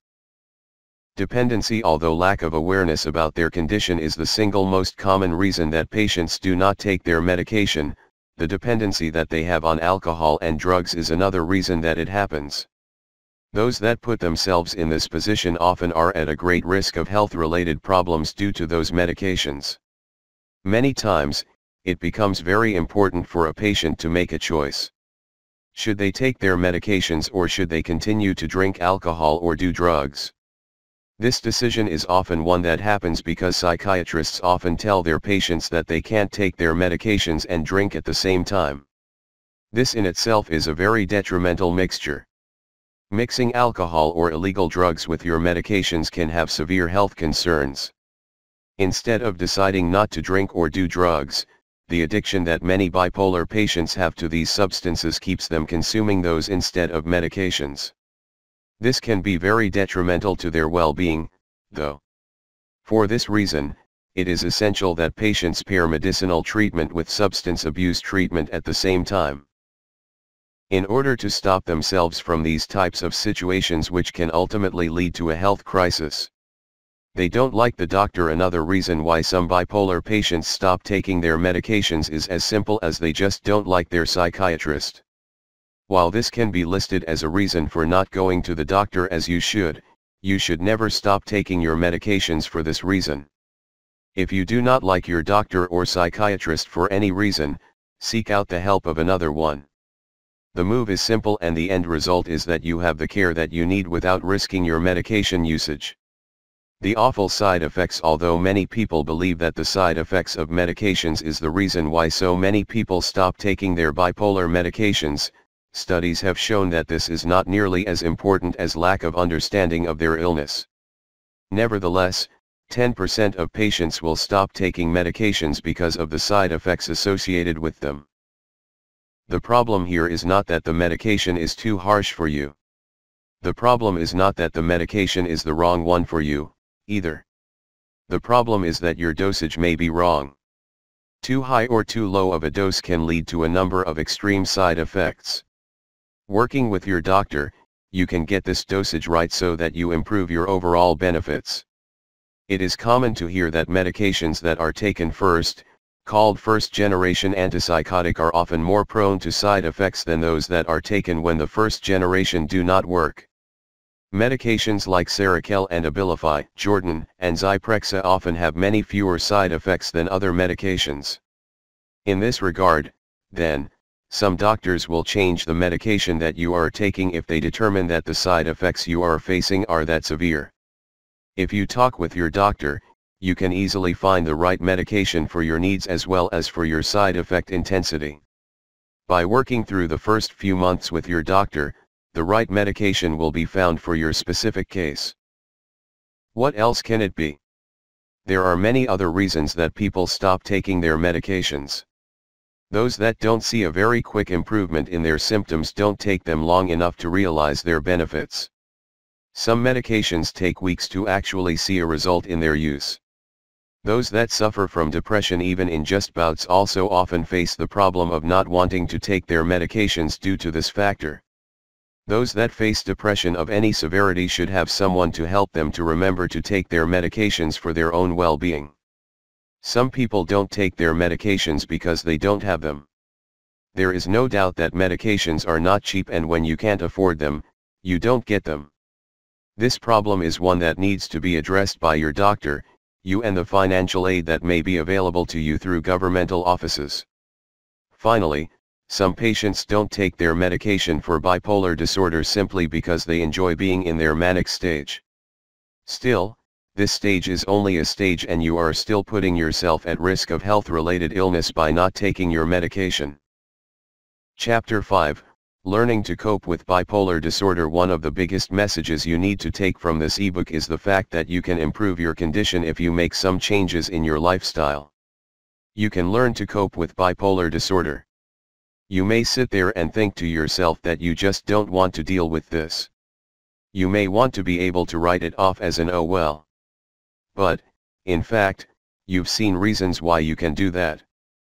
Dependency. Although lack of awareness about their condition is the single most common reason that patients do not take their medication, the dependency that they have on alcohol and drugs is another reason that it happens. Those that put themselves in this position often are at a great risk of health-related problems due to those medications. Many times, it becomes very important for a patient to make a choice. Should they take their medications or should they continue to drink alcohol or do drugs? This decision is often one that happens because psychiatrists often tell their patients that they can't take their medications and drink at the same time. This in itself is a very detrimental mixture. Mixing alcohol or illegal drugs with your medications can have severe health concerns. Instead of deciding not to drink or do drugs, the addiction that many bipolar patients have to these substances keeps them consuming those instead of medications. This can be very detrimental to their well-being, though. For this reason, it is essential that patients pair medicinal treatment with substance abuse treatment at the same time. In order to stop themselves from these types of situations which can ultimately lead to a health crisis. They don't like the doctor. Another reason why some bipolar patients stop taking their medications is as simple as they just don't like their psychiatrist. While this can be listed as a reason for not going to the doctor as you should, you should never stop taking your medications for this reason. If you do not like your doctor or psychiatrist for any reason, seek out the help of another one. The move is simple and the end result is that you have the care that you need without risking your medication usage. The awful side effects. Although many people believe that the side effects of medications is the reason why so many people stop taking their bipolar medications, studies have shown that this is not nearly as important as lack of understanding of their illness. Nevertheless, ten percent of patients will stop taking medications because of the side effects associated with them. The problem here is not that the medication is too harsh for you. The problem is not that the medication is the wrong one for you, either. The problem is that your dosage may be wrong. Too high or too low of a dose can lead to a number of extreme side effects. Working with your doctor, you can get this dosage right so that you improve your overall benefits. It is common to hear that medications that are taken first, called first-generation antipsychotic, are often more prone to side effects than those that are taken when the first generation do not work. Medications like Seroquel and Abilify, Jordan, and Zyprexa often have many fewer side effects than other medications. In this regard, then, some doctors will change the medication that you are taking if they determine that the side effects you are facing are that severe. If you talk with your doctor, you can easily find the right medication for your needs as well as for your side effect intensity. By working through the first few months with your doctor, the right medication will be found for your specific case. What else can it be? There are many other reasons that people stop taking their medications. Those that don't see a very quick improvement in their symptoms don't take them long enough to realize their benefits. Some medications take weeks to actually see a result in their use. Those that suffer from depression even in just bouts also often face the problem of not wanting to take their medications due to this factor. Those that face depression of any severity should have someone to help them to remember to take their medications for their own well-being. Some people don't take their medications because they don't have them. There is no doubt that medications are not cheap, and when you can't afford them, you don't get them. This problem is one that needs to be addressed by your doctor, you and the financial aid that may be available to you through governmental offices. Finally, some patients don't take their medication for bipolar disorder simply because they enjoy being in their manic stage. Still, this stage is only a stage, and you are still putting yourself at risk of health-related illness by not taking your medication. Chapter five, Learning to Cope with Bipolar Disorder. One of the biggest messages you need to take from this ebook is the fact that you can improve your condition if you make some changes in your lifestyle. You can learn to cope with bipolar disorder. You may sit there and think to yourself that you just don't want to deal with this. You may want to be able to write it off as an oh well. But, in fact, you've seen reasons why you can do that.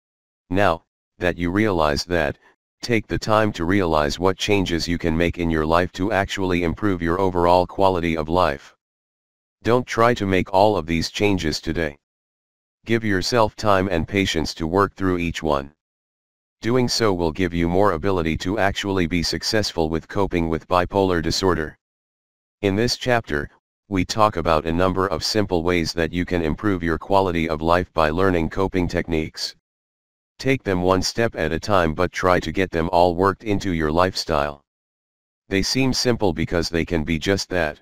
Now that you realize that, take the time to realize what changes you can make in your life to actually improve your overall quality of life. Don't try to make all of these changes today. Give yourself time and patience to work through each one. Doing so will give you more ability to actually be successful with coping with bipolar disorder. In this chapter, we talk about a number of simple ways that you can improve your quality of life by learning coping techniques. Take them one step at a time, but try to get them all worked into your lifestyle. They seem simple because they can be just that.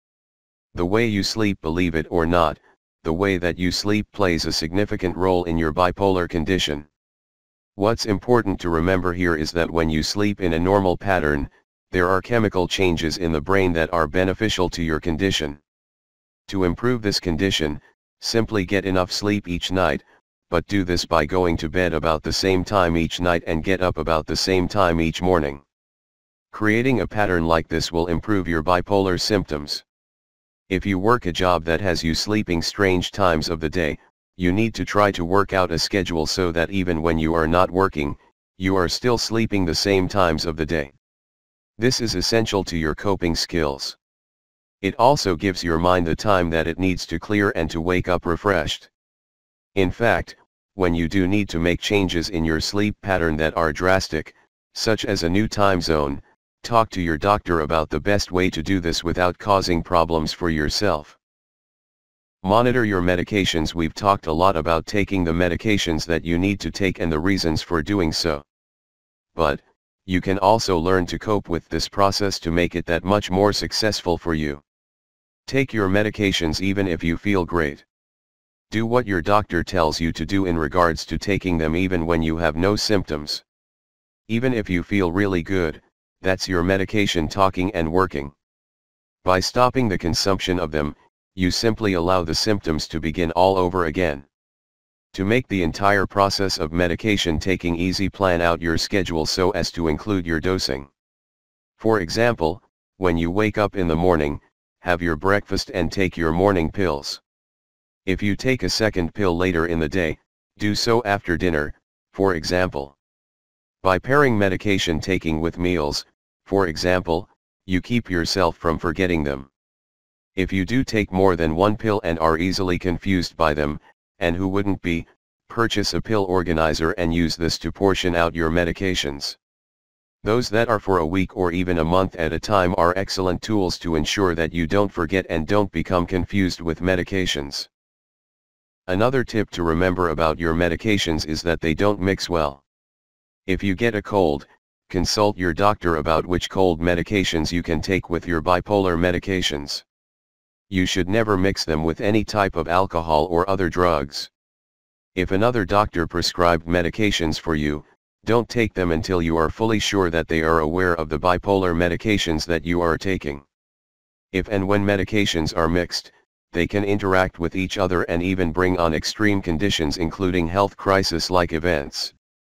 The way you sleep, believe it or not, the way that you sleep plays a significant role in your bipolar condition. What's important to remember here is that when you sleep in a normal pattern, there are chemical changes in the brain that are beneficial to your condition. To improve this condition, simply get enough sleep each night, but do this by going to bed about the same time each night and get up about the same time each morning. Creating a pattern like this will improve your bipolar symptoms. If you work a job that has you sleeping strange times of the day, you need to try to work out a schedule so that even when you are not working, you are still sleeping the same times of the day. This is essential to your coping skills. It also gives your mind the time that it needs to clear and to wake up refreshed. In fact, when you do need to make changes in your sleep pattern that are drastic, such as a new time zone, talk to your doctor about the best way to do this without causing problems for yourself. Monitor your medications. We've talked a lot about taking the medications that you need to take and the reasons for doing so. But, you can also learn to cope with this process to make it that much more successful for you. Take your medications even if you feel great. Do what your doctor tells you to do in regards to taking them even when you have no symptoms. Even if you feel really good, that's your medication talking and working. By stopping the consumption of them, you simply allow the symptoms to begin all over again. To make the entire process of medication taking easy, plan out your schedule so as to include your dosing. For example, when you wake up in the morning, have your breakfast and take your morning pills. If you take a second pill later in the day, do so after dinner, for example. By pairing medication taking with meals, for example, you keep yourself from forgetting them. If you do take more than one pill and are easily confused by them, and who wouldn't be, purchase a pill organizer and use this to portion out your medications. Those that are for a week or even a month at a time are excellent tools to ensure that you don't forget and don't become confused with medications. Another tip to remember about your medications is that they don't mix well. If you get a cold, consult your doctor about which cold medications you can take with your bipolar medications. You should never mix them with any type of alcohol or other drugs. If another doctor prescribed medications for you, don't take them until you are fully sure that they are aware of the bipolar medications that you are taking. If and when medications are mixed, they can interact with each other and even bring on extreme conditions including health crisis-like events.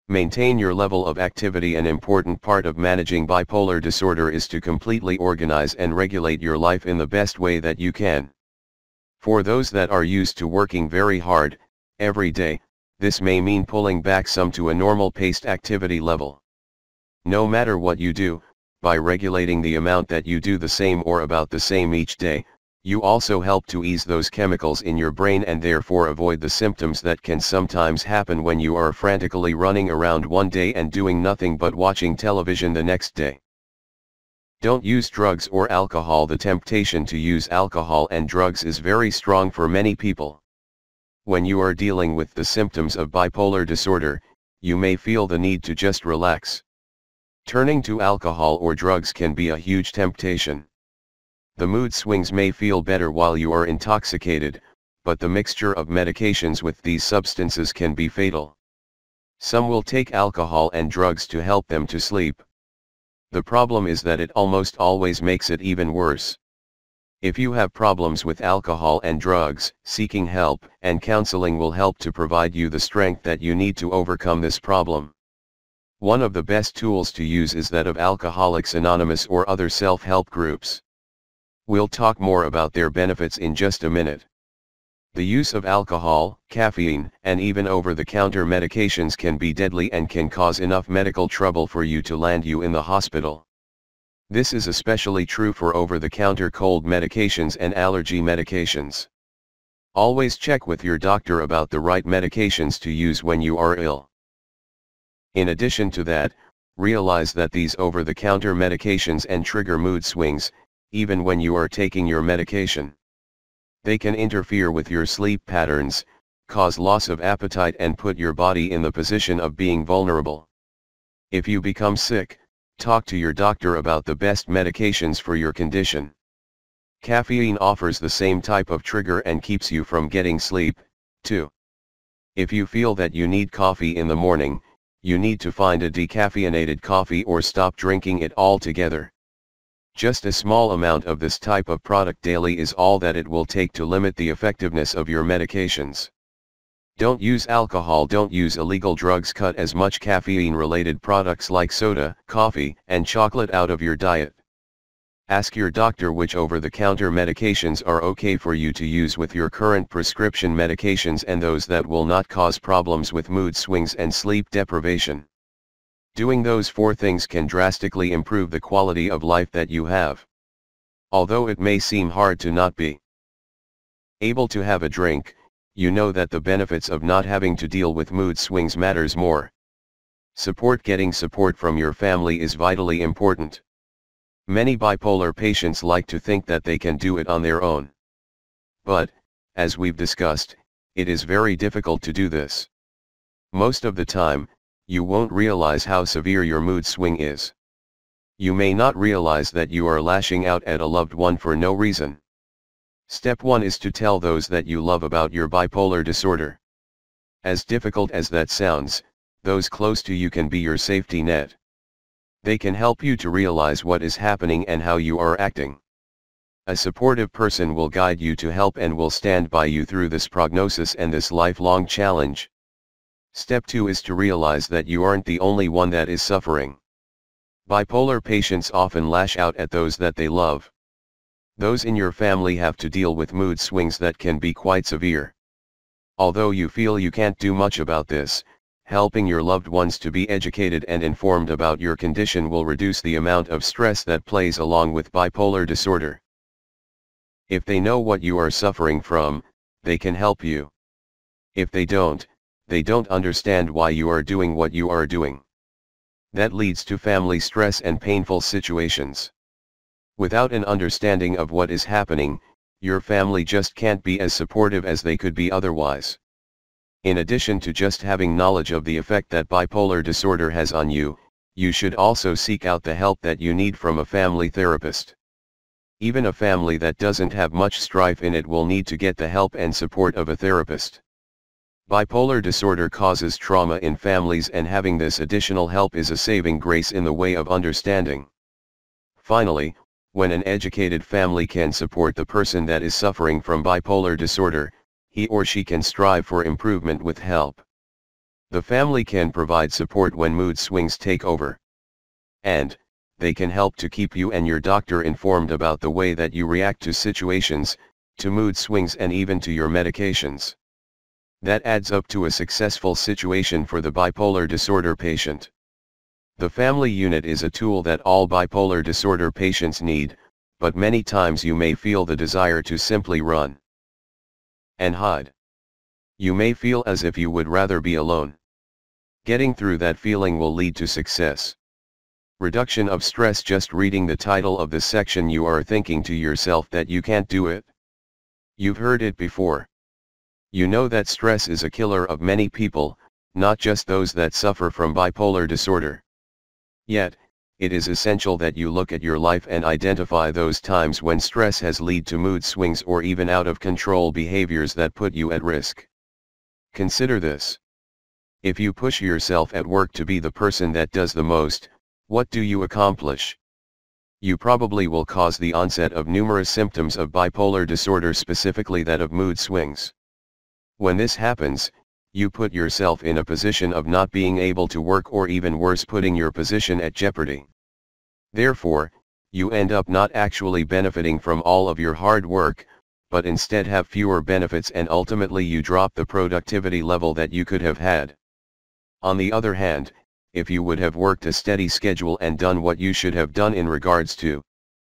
Maintain your level of activity. An important part of managing bipolar disorder is to completely organize and regulate your life in the best way that you can. For those that are used to working very hard, every day, this may mean pulling back some to a normal paced activity level. No matter what you do, by regulating the amount that you do the same or about the same each day, you also help to ease those chemicals in your brain and therefore avoid the symptoms that can sometimes happen when you are frantically running around one day and doing nothing but watching television the next day. Don't use drugs or alcohol. The temptation to use alcohol and drugs is very strong for many people. When you are dealing with the symptoms of bipolar disorder, you may feel the need to just relax. Turning to alcohol or drugs can be a huge temptation. The mood swings may feel better while you are intoxicated, but the mixture of medications with these substances can be fatal. Some will take alcohol and drugs to help them to sleep. The problem is that it almost always makes it even worse. If you have problems with alcohol and drugs, seeking help and counseling will help to provide you the strength that you need to overcome this problem. One of the best tools to use is that of Alcoholics Anonymous or other self-help groups. We'll talk more about their benefits in just a minute. The use of alcohol, caffeine, and even over-the-counter medications can be deadly and can cause enough medical trouble for you to land you in the hospital. This is especially true for over-the-counter cold medications and allergy medications. Always check with your doctor about the right medications to use when you are ill. In addition to that, realize that these over-the-counter medications and trigger mood swings, even when you are taking your medication. They can interfere with your sleep patterns, cause loss of appetite and put your body in the position of being vulnerable. If you become sick, talk to your doctor about the best medications for your condition. Caffeine offers the same type of trigger and keeps you from getting sleep, too. If you feel that you need coffee in the morning, you need to find a decaffeinated coffee or stop drinking it altogether. Just a small amount of this type of product daily is all that it will take to limit the effectiveness of your medications. Don't use alcohol. Don't use illegal drugs. Cut as much caffeine-related products like soda, coffee, and chocolate out of your diet. Ask your doctor which over-the-counter medications are okay for you to use with your current prescription medications and those that will not cause problems with mood swings and sleep deprivation. Doing those four things can drastically improve the quality of life that you have. Although it may seem hard to not be able to have a drink, you know that the benefits of not having to deal with mood swings matters more. Support. Getting support from your family is vitally important. Many bipolar patients like to think that they can do it on their own. But, as we've discussed, it is very difficult to do this. Most of the time, you won't realize how severe your mood swing is. You may not realize that you are lashing out at a loved one for no reason. Step one is to tell those that you love about your bipolar disorder. As difficult as that sounds, those close to you can be your safety net. They can help you to realize what is happening and how you are acting. A supportive person will guide you to help and will stand by you through this prognosis and this lifelong challenge. Step two is to realize that you aren't the only one that is suffering. Bipolar patients often lash out at those that they love. Those in your family have to deal with mood swings that can be quite severe. Although you feel you can't do much about this, helping your loved ones to be educated and informed about your condition will reduce the amount of stress that plays along with bipolar disorder. If they know what you are suffering from, they can help you. If they don't, they don't understand why you are doing what you are doing. That leads to family stress and painful situations. Without an understanding of what is happening, your family just can't be as supportive as they could be otherwise. In addition to just having knowledge of the effect that bipolar disorder has on you, you should also seek out the help that you need from a family therapist. Even a family that doesn't have much strife in it will need to get the help and support of a therapist. Bipolar disorder causes trauma in families, and having this additional help is a saving grace in the way of understanding. Finally, when an educated family can support the person that is suffering from bipolar disorder, he or she can strive for improvement with help. The family can provide support when mood swings take over. And, they can help to keep you and your doctor informed about the way that you react to situations, to mood swings and even to your medications. That adds up to a successful situation for the bipolar disorder patient. The family unit is a tool that all bipolar disorder patients need, but many times you may feel the desire to simply run and hide. You may feel as if you would rather be alone. Getting through that feeling will lead to success. Reduction of stress. Just reading the title of this section, you are thinking to yourself that you can't do it. You've heard it before. You know that stress is a killer of many people, not just those that suffer from bipolar disorder. Yet, it is essential that you look at your life and identify those times when stress has led to mood swings or even out of control behaviors that put you at risk. Consider this. If you push yourself at work to be the person that does the most, what do you accomplish? You probably will cause the onset of numerous symptoms of bipolar disorder, specifically that of mood swings. When this happens, you put yourself in a position of not being able to work, or even worse, putting your position at jeopardy. Therefore, you end up not actually benefiting from all of your hard work, but instead have fewer benefits, and ultimately you drop the productivity level that you could have had. On the other hand, if you would have worked a steady schedule and done what you should have done in regards to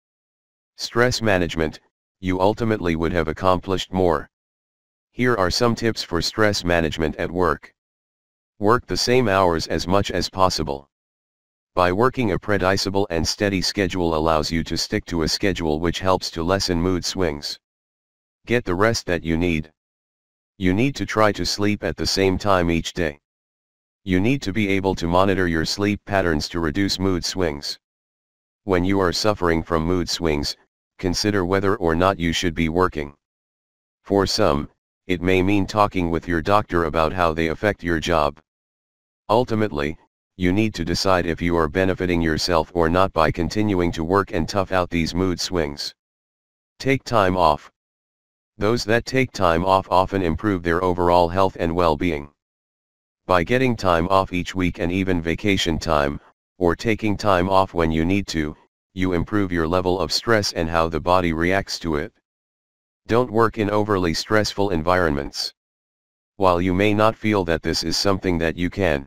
stress management, you ultimately would have accomplished more. Here are some tips for stress management at work. Work the same hours as much as possible. By working a predictable and steady schedule allows you to stick to a schedule, which helps to lessen mood swings. Get the rest that you need. You need to try to sleep at the same time each day. You need to be able to monitor your sleep patterns to reduce mood swings. When you are suffering from mood swings, consider whether or not you should be working. For some, it may mean talking with your doctor about how they affect your job. Ultimately, you need to decide if you are benefiting yourself or not by continuing to work and tough out these mood swings. Take time off. Those that take time off often improve their overall health and well-being. By getting time off each week, and even vacation time, or taking time off when you need to, you improve your level of stress and how the body reacts to it. Don't work in overly stressful environments. While you may not feel that this is something that you can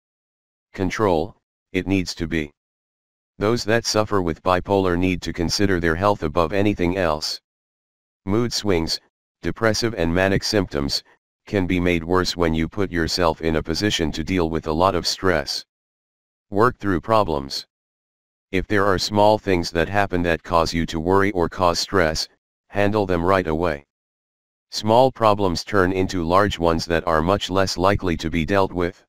control, it needs to be. Those that suffer with bipolar need to consider their health above anything else. Mood swings, depressive and manic symptoms, can be made worse when you put yourself in a position to deal with a lot of stress. Work through problems. If there are small things that happen that cause you to worry or cause stress, handle them right away. Small problems turn into large ones that are much less likely to be dealt with.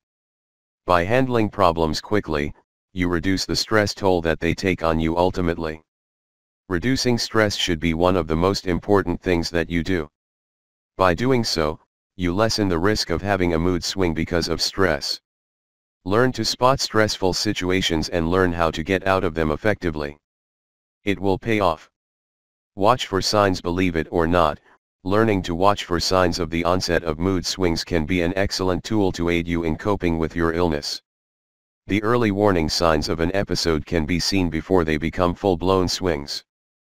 By handling problems quickly, you reduce the stress toll that they take on you ultimately. Reducing stress should be one of the most important things that you do. By doing so, you lessen the risk of having a mood swing because of stress. Learn to spot stressful situations and learn how to get out of them effectively. It will pay off. Watch for signs. Believe it or not, learning to watch for signs of the onset of mood swings can be an excellent tool to aid you in coping with your illness. The early warning signs of an episode can be seen before they become full-blown swings.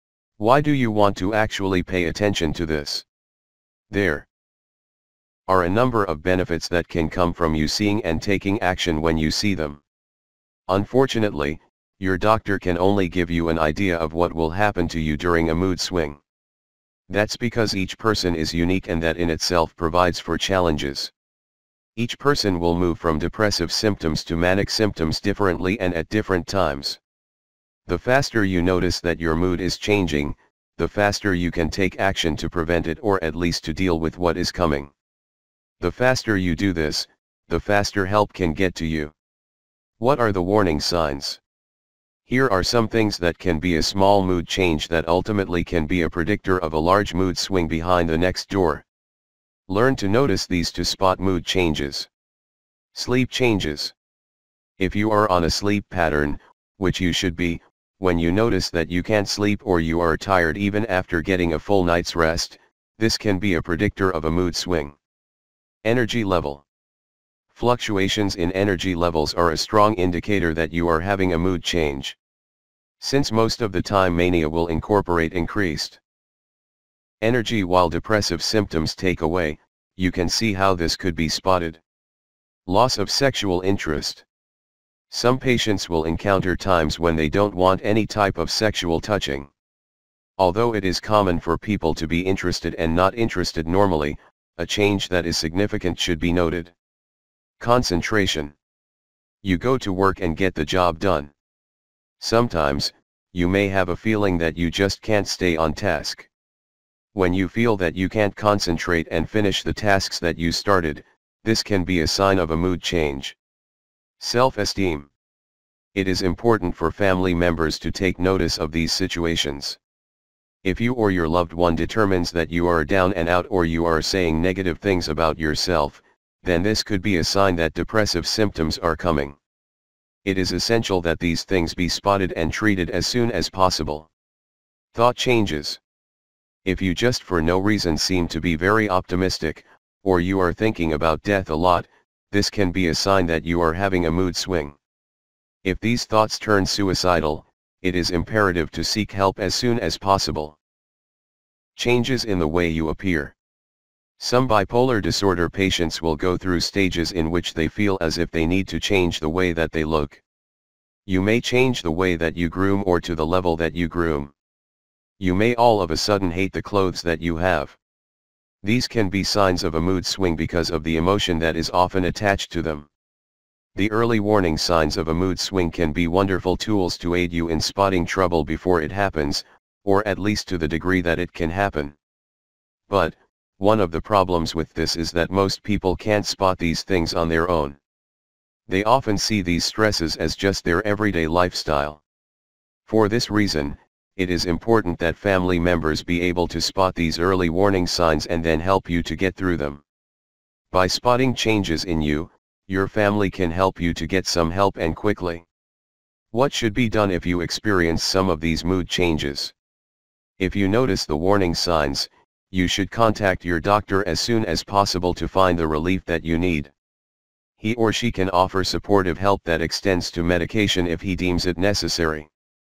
Why do you want to actually pay attention to this? There are a number of benefits that can come from you seeing and taking action when you see them. Unfortunately, your doctor can only give you an idea of what will happen to you during a mood swing. That's because each person is unique, and that in itself provides for challenges. Each person will move from depressive symptoms to manic symptoms differently and at different times. The faster you notice that your mood is changing, the faster you can take action to prevent it, or at least to deal with what is coming. The faster you do this, the faster help can get to you. What are the warning signs? Here are some things that can be a small mood change that ultimately can be a predictor of a large mood swing behind the next door. Learn to notice these to spot mood changes. Sleep changes. If you are on a sleep pattern, which you should be, when you notice that you can't sleep or you are tired even after getting a full night's rest, this can be a predictor of a mood swing. Energy level. Fluctuations in energy levels are a strong indicator that you are having a mood change. Since most of the time mania will incorporate increased energy while depressive symptoms take away, you can see how this could be spotted. Loss of sexual interest. Some patients will encounter times when they don't want any type of sexual touching. Although it is common for people to be interested and not interested normally, a change that is significant should be noted. Concentration. You go to work and get the job done. Sometimes, you may have a feeling that you just can't stay on task. When you feel that you can't concentrate and finish the tasks that you started, this can be a sign of a mood change. Self-esteem. It is important for family members to take notice of these situations. If you or your loved one determines that you are down and out or you are saying negative things about yourself, then this could be a sign that depressive symptoms are coming. It is essential that these things be spotted and treated as soon as possible. Thought changes. If you just for no reason seem to be very optimistic, or you are thinking about death a lot, this can be a sign that you are having a mood swing. If these thoughts turn suicidal, it is imperative to seek help as soon as possible. Changes in the way you appear. Some bipolar disorder patients will go through stages in which they feel as if they need to change the way that they look. You may change the way that you groom or to the level that you groom. You may all of a sudden hate the clothes that you have. These can be signs of a mood swing because of the emotion that is often attached to them. The early warning signs of a mood swing can be wonderful tools to aid you in spotting trouble before it happens, or at least to the degree that it can happen. But, one of the problems with this is that most people can't spot these things on their own. They often see these stresses as just their everyday lifestyle. For this reason, it is important that family members be able to spot these early warning signs and then help you to get through them. By spotting changes in you, your family can help you to get some help and quickly. What should be done if you experience some of these mood changes? If you notice the warning signs, you should contact your doctor as soon as possible to find the relief that you need. He or she can offer supportive help that extends to medication if he deems it necessary.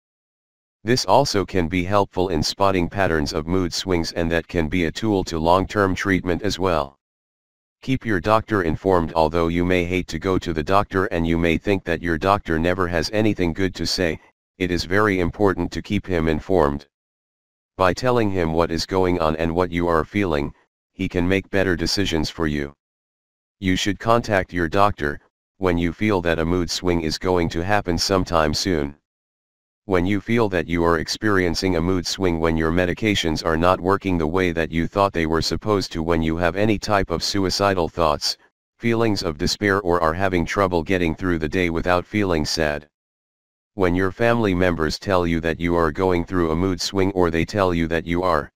This also can be helpful in spotting patterns of mood swings, and that can be a tool to long-term treatment as well. Keep your doctor informed. Although you may hate to go to the doctor and you may think that your doctor never has anything good to say, it is very important to keep him informed. By telling him what is going on and what you are feeling, he can make better decisions for you. You should contact your doctor when you feel that a mood swing is going to happen sometime soon. When you feel that you are experiencing a mood swing when your medications are not working the way that you thought they were supposed to, when you have any type of suicidal thoughts, feelings of despair, or are having trouble getting through the day without feeling sad. When your family members tell you that you are going through a mood swing, or they tell you that you are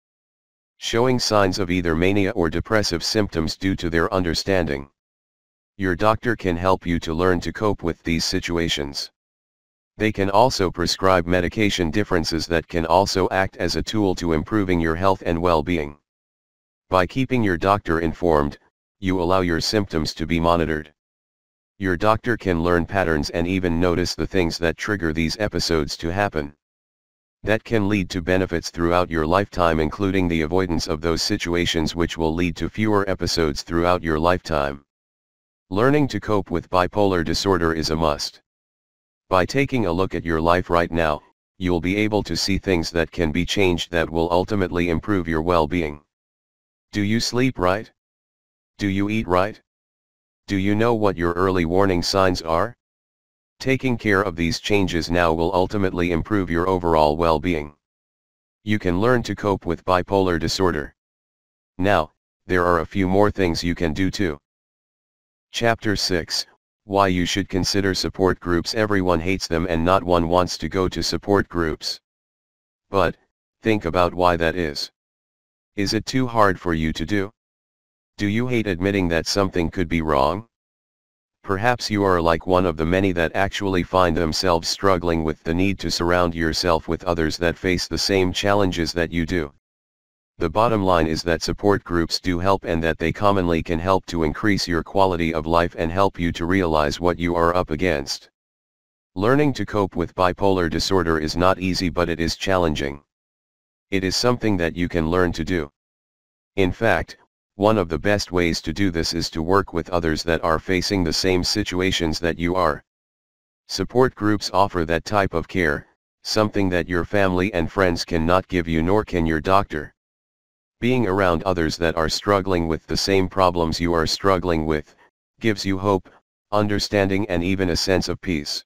showing signs of either mania or depressive symptoms due to their understanding, your doctor can help you to learn to cope with these situations. They can also prescribe medication differences that can also act as a tool to improving your health and well-being. By keeping your doctor informed, you allow your symptoms to be monitored. Your doctor can learn patterns and even notice the things that trigger these episodes to happen. That can lead to benefits throughout your lifetime, including the avoidance of those situations, which will lead to fewer episodes throughout your lifetime. Learning to cope with bipolar disorder is a must. By taking a look at your life right now, you'll be able to see things that can be changed that will ultimately improve your well-being. Do you sleep right? Do you eat right? Do you know what your early warning signs are? Taking care of these changes now will ultimately improve your overall well-being. You can learn to cope with bipolar disorder. Now, there are a few more things you can do too. Chapter six. Why you should consider support groups. Everyone hates them and not one wants to go to support groups. But, think about why that is. Is it too hard for you to do? Do you hate admitting that something could be wrong? Perhaps you are like one of the many that actually find themselves struggling with the need to surround yourself with others that face the same challenges that you do. The bottom line is that support groups do help and that they commonly can help to increase your quality of life and help you to realize what you are up against. Learning to cope with bipolar disorder is not easy, but it is challenging. It is something that you can learn to do. In fact, one of the best ways to do this is to work with others that are facing the same situations that you are. Support groups offer that type of care, something that your family and friends cannot give you, nor can your doctor. Being around others that are struggling with the same problems you are struggling with, gives you hope, understanding, and even a sense of peace.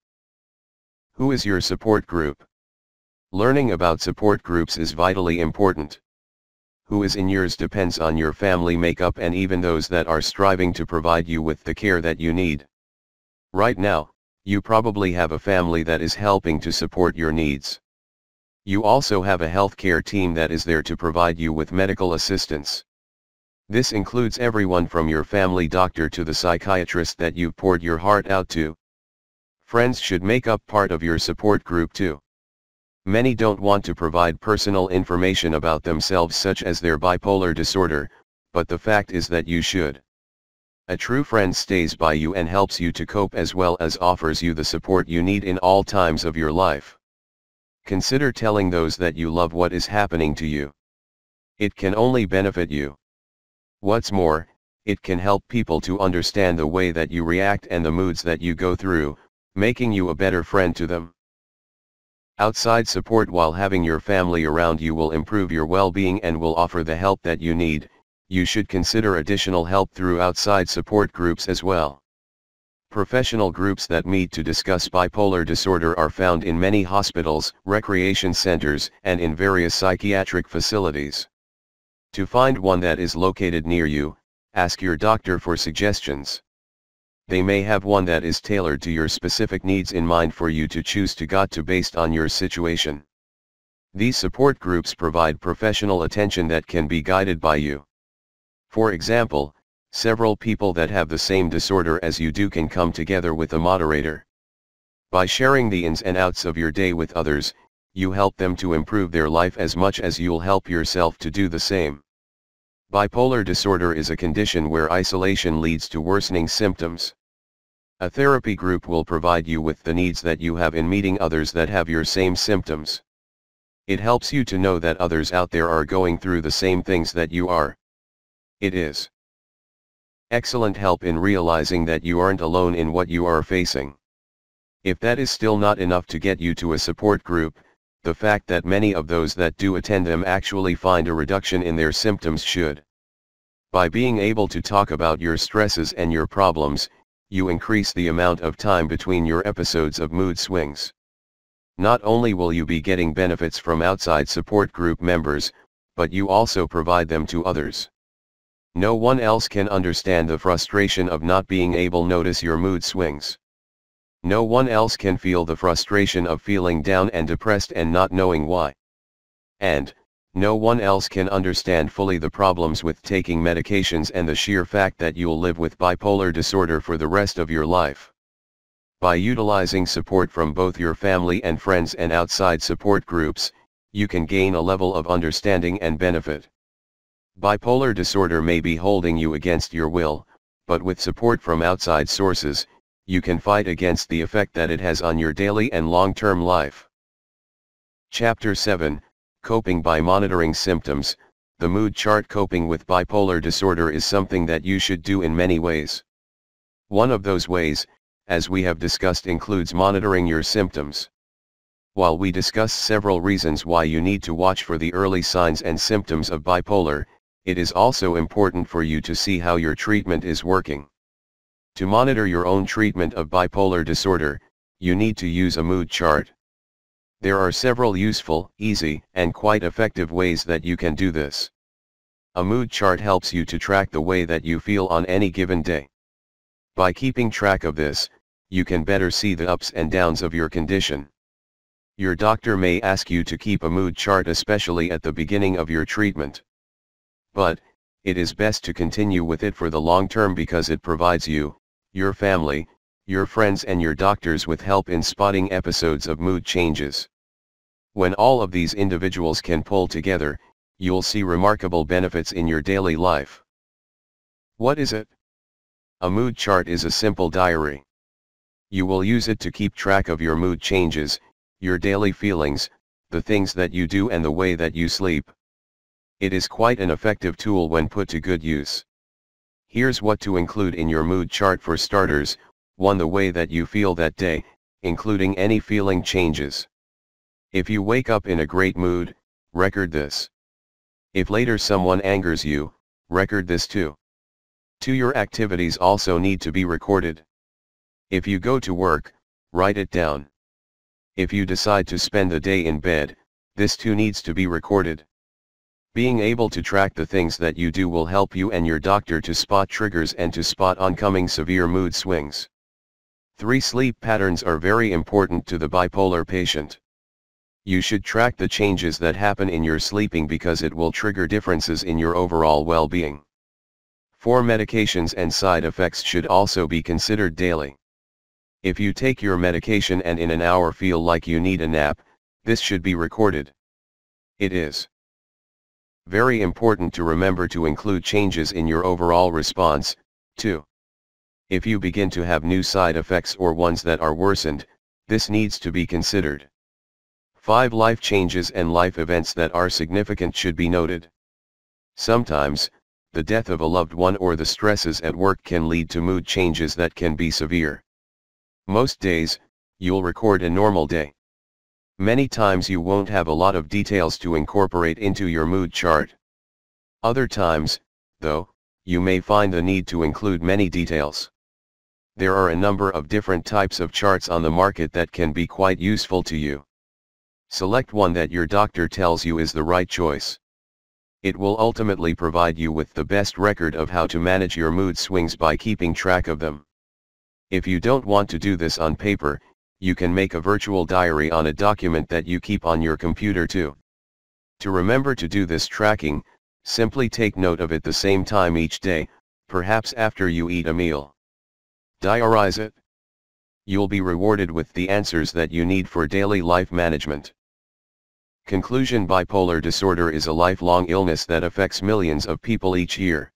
Who is your support group? Learning about support groups is vitally important. Who is in yours depends on your family makeup and even those that are striving to provide you with the care that you need. Right now, you probably have a family that is helping to support your needs. You also have a healthcare team that is there to provide you with medical assistance. This includes everyone from your family doctor to the psychiatrist that you've poured your heart out to. Friends should make up part of your support group too. Many don't want to provide personal information about themselves, such as their bipolar disorder, but the fact is that you should. A true friend stays by you and helps you to cope, as well as offers you the support you need in all times of your life. Consider telling those that you love what is happening to you. It can only benefit you. What's more, it can help people to understand the way that you react and the moods that you go through, making you a better friend to them. Outside support while having your family around you will improve your well-being and will offer the help that you need. You should consider additional help through outside support groups as well. Professional groups that meet to discuss bipolar disorder are found in many hospitals, recreation centers, and in various psychiatric facilities. To find one that is located near you, ask your doctor for suggestions. They may have one that is tailored to your specific needs in mind for you to choose to go to based on your situation. These support groups provide professional attention that can be guided by you. For example, several people that have the same disorder as you do can come together with a moderator. By sharing the ins and outs of your day with others, you help them to improve their life as much as you'll help yourself to do the same. Bipolar disorder is a condition where isolation leads to worsening symptoms. A therapy group will provide you with the needs that you have in meeting others that have your same symptoms. It helps you to know that others out there are going through the same things that you are. It is excellent help in realizing that you aren't alone in what you are facing. If that is still not enough to get you to a support group, the fact that many of those that do attend them actually find a reduction in their symptoms should. By being able to talk about your stresses and your problems, you increase the amount of time between your episodes of mood swings. Not only will you be getting benefits from outside support group members, but you also provide them to others. No one else can understand the frustration of not being able to notice your mood swings. No one else can feel the frustration of feeling down and depressed and not knowing why. And, no one else can understand fully the problems with taking medications and the sheer fact that you'll live with bipolar disorder for the rest of your life. By utilizing support from both your family and friends and outside support groups, you can gain a level of understanding and benefit. Bipolar disorder may be holding you against your will, but with support from outside sources, you can fight against the effect that it has on your daily and long-term life. Chapter seven, Coping by Monitoring Symptoms. The mood chart. Coping with bipolar disorder is something that you should do in many ways. One of those ways, as we have discussed, includes monitoring your symptoms. While we discuss several reasons why you need to watch for the early signs and symptoms of bipolar, it is also important for you to see how your treatment is working. To monitor your own treatment of bipolar disorder, you need to use a mood chart. There are several useful, easy, and quite effective ways that you can do this. A mood chart helps you to track the way that you feel on any given day. By keeping track of this, you can better see the ups and downs of your condition. Your doctor may ask you to keep a mood chart, especially at the beginning of your treatment. But, it is best to continue with it for the long term because it provides you, your family, your friends and your doctors with help in spotting episodes of mood changes. When all of these individuals can pull together, you'll see remarkable benefits in your daily life. What is it? A mood chart is a simple diary. You will use it to keep track of your mood changes, your daily feelings, the things that you do and the way that you sleep. It is quite an effective tool when put to good use. Here's what to include in your mood chart. For starters, one the way that you feel that day, including any feeling changes. If you wake up in a great mood, record this. If later someone angers you, record this too. two Your activities also need to be recorded. If you go to work, write it down. If you decide to spend the day in bed, this too needs to be recorded. Being able to track the things that you do will help you and your doctor to spot triggers and to spot oncoming severe mood swings. three Sleep patterns are very important to the bipolar patient. You should track the changes that happen in your sleeping because it will trigger differences in your overall well-being. four Medications and side effects should also be considered daily. If you take your medication and in an hour feel like you need a nap, this should be recorded. It is very important to remember to include changes in your overall response, too. If you begin to have new side effects or ones that are worsened, this needs to be considered. five Life changes and life events that are significant should be noted. Sometimes, the death of a loved one or the stresses at work can lead to mood changes that can be severe. Most days, you'll record a normal day. Many times you won't have a lot of details to incorporate into your mood chart. Other times, though, you may find the need to include many details. There are a number of different types of charts on the market that can be quite useful to you. Select one that your doctor tells you is the right choice. It will ultimately provide you with the best record of how to manage your mood swings by keeping track of them. If you don't want to do this on paper, you can make a virtual diary on a document that you keep on your computer too. To remember to do this tracking, simply take note of it the same time each day, perhaps after you eat a meal. Diarize it. You'll be rewarded with the answers that you need for daily life management. Conclusion: bipolar disorder is a lifelong illness that affects millions of people each year.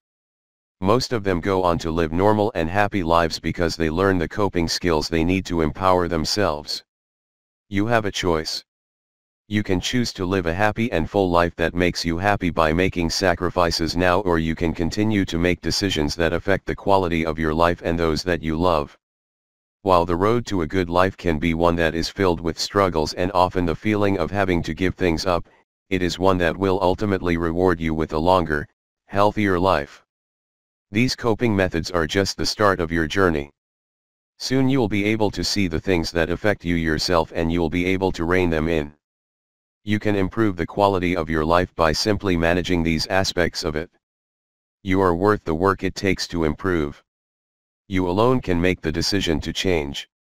Most of them go on to live normal and happy lives because they learn the coping skills they need to empower themselves. You have a choice. You can choose to live a happy and full life that makes you happy by making sacrifices now, or you can continue to make decisions that affect the quality of your life and those that you love. While the road to a good life can be one that is filled with struggles and often the feeling of having to give things up, it is one that will ultimately reward you with a longer, healthier life. These coping methods are just the start of your journey. Soon you'll be able to see the things that affect you yourself and you'll be able to rein them in. You can improve the quality of your life by simply managing these aspects of it. You are worth the work it takes to improve. You alone can make the decision to change.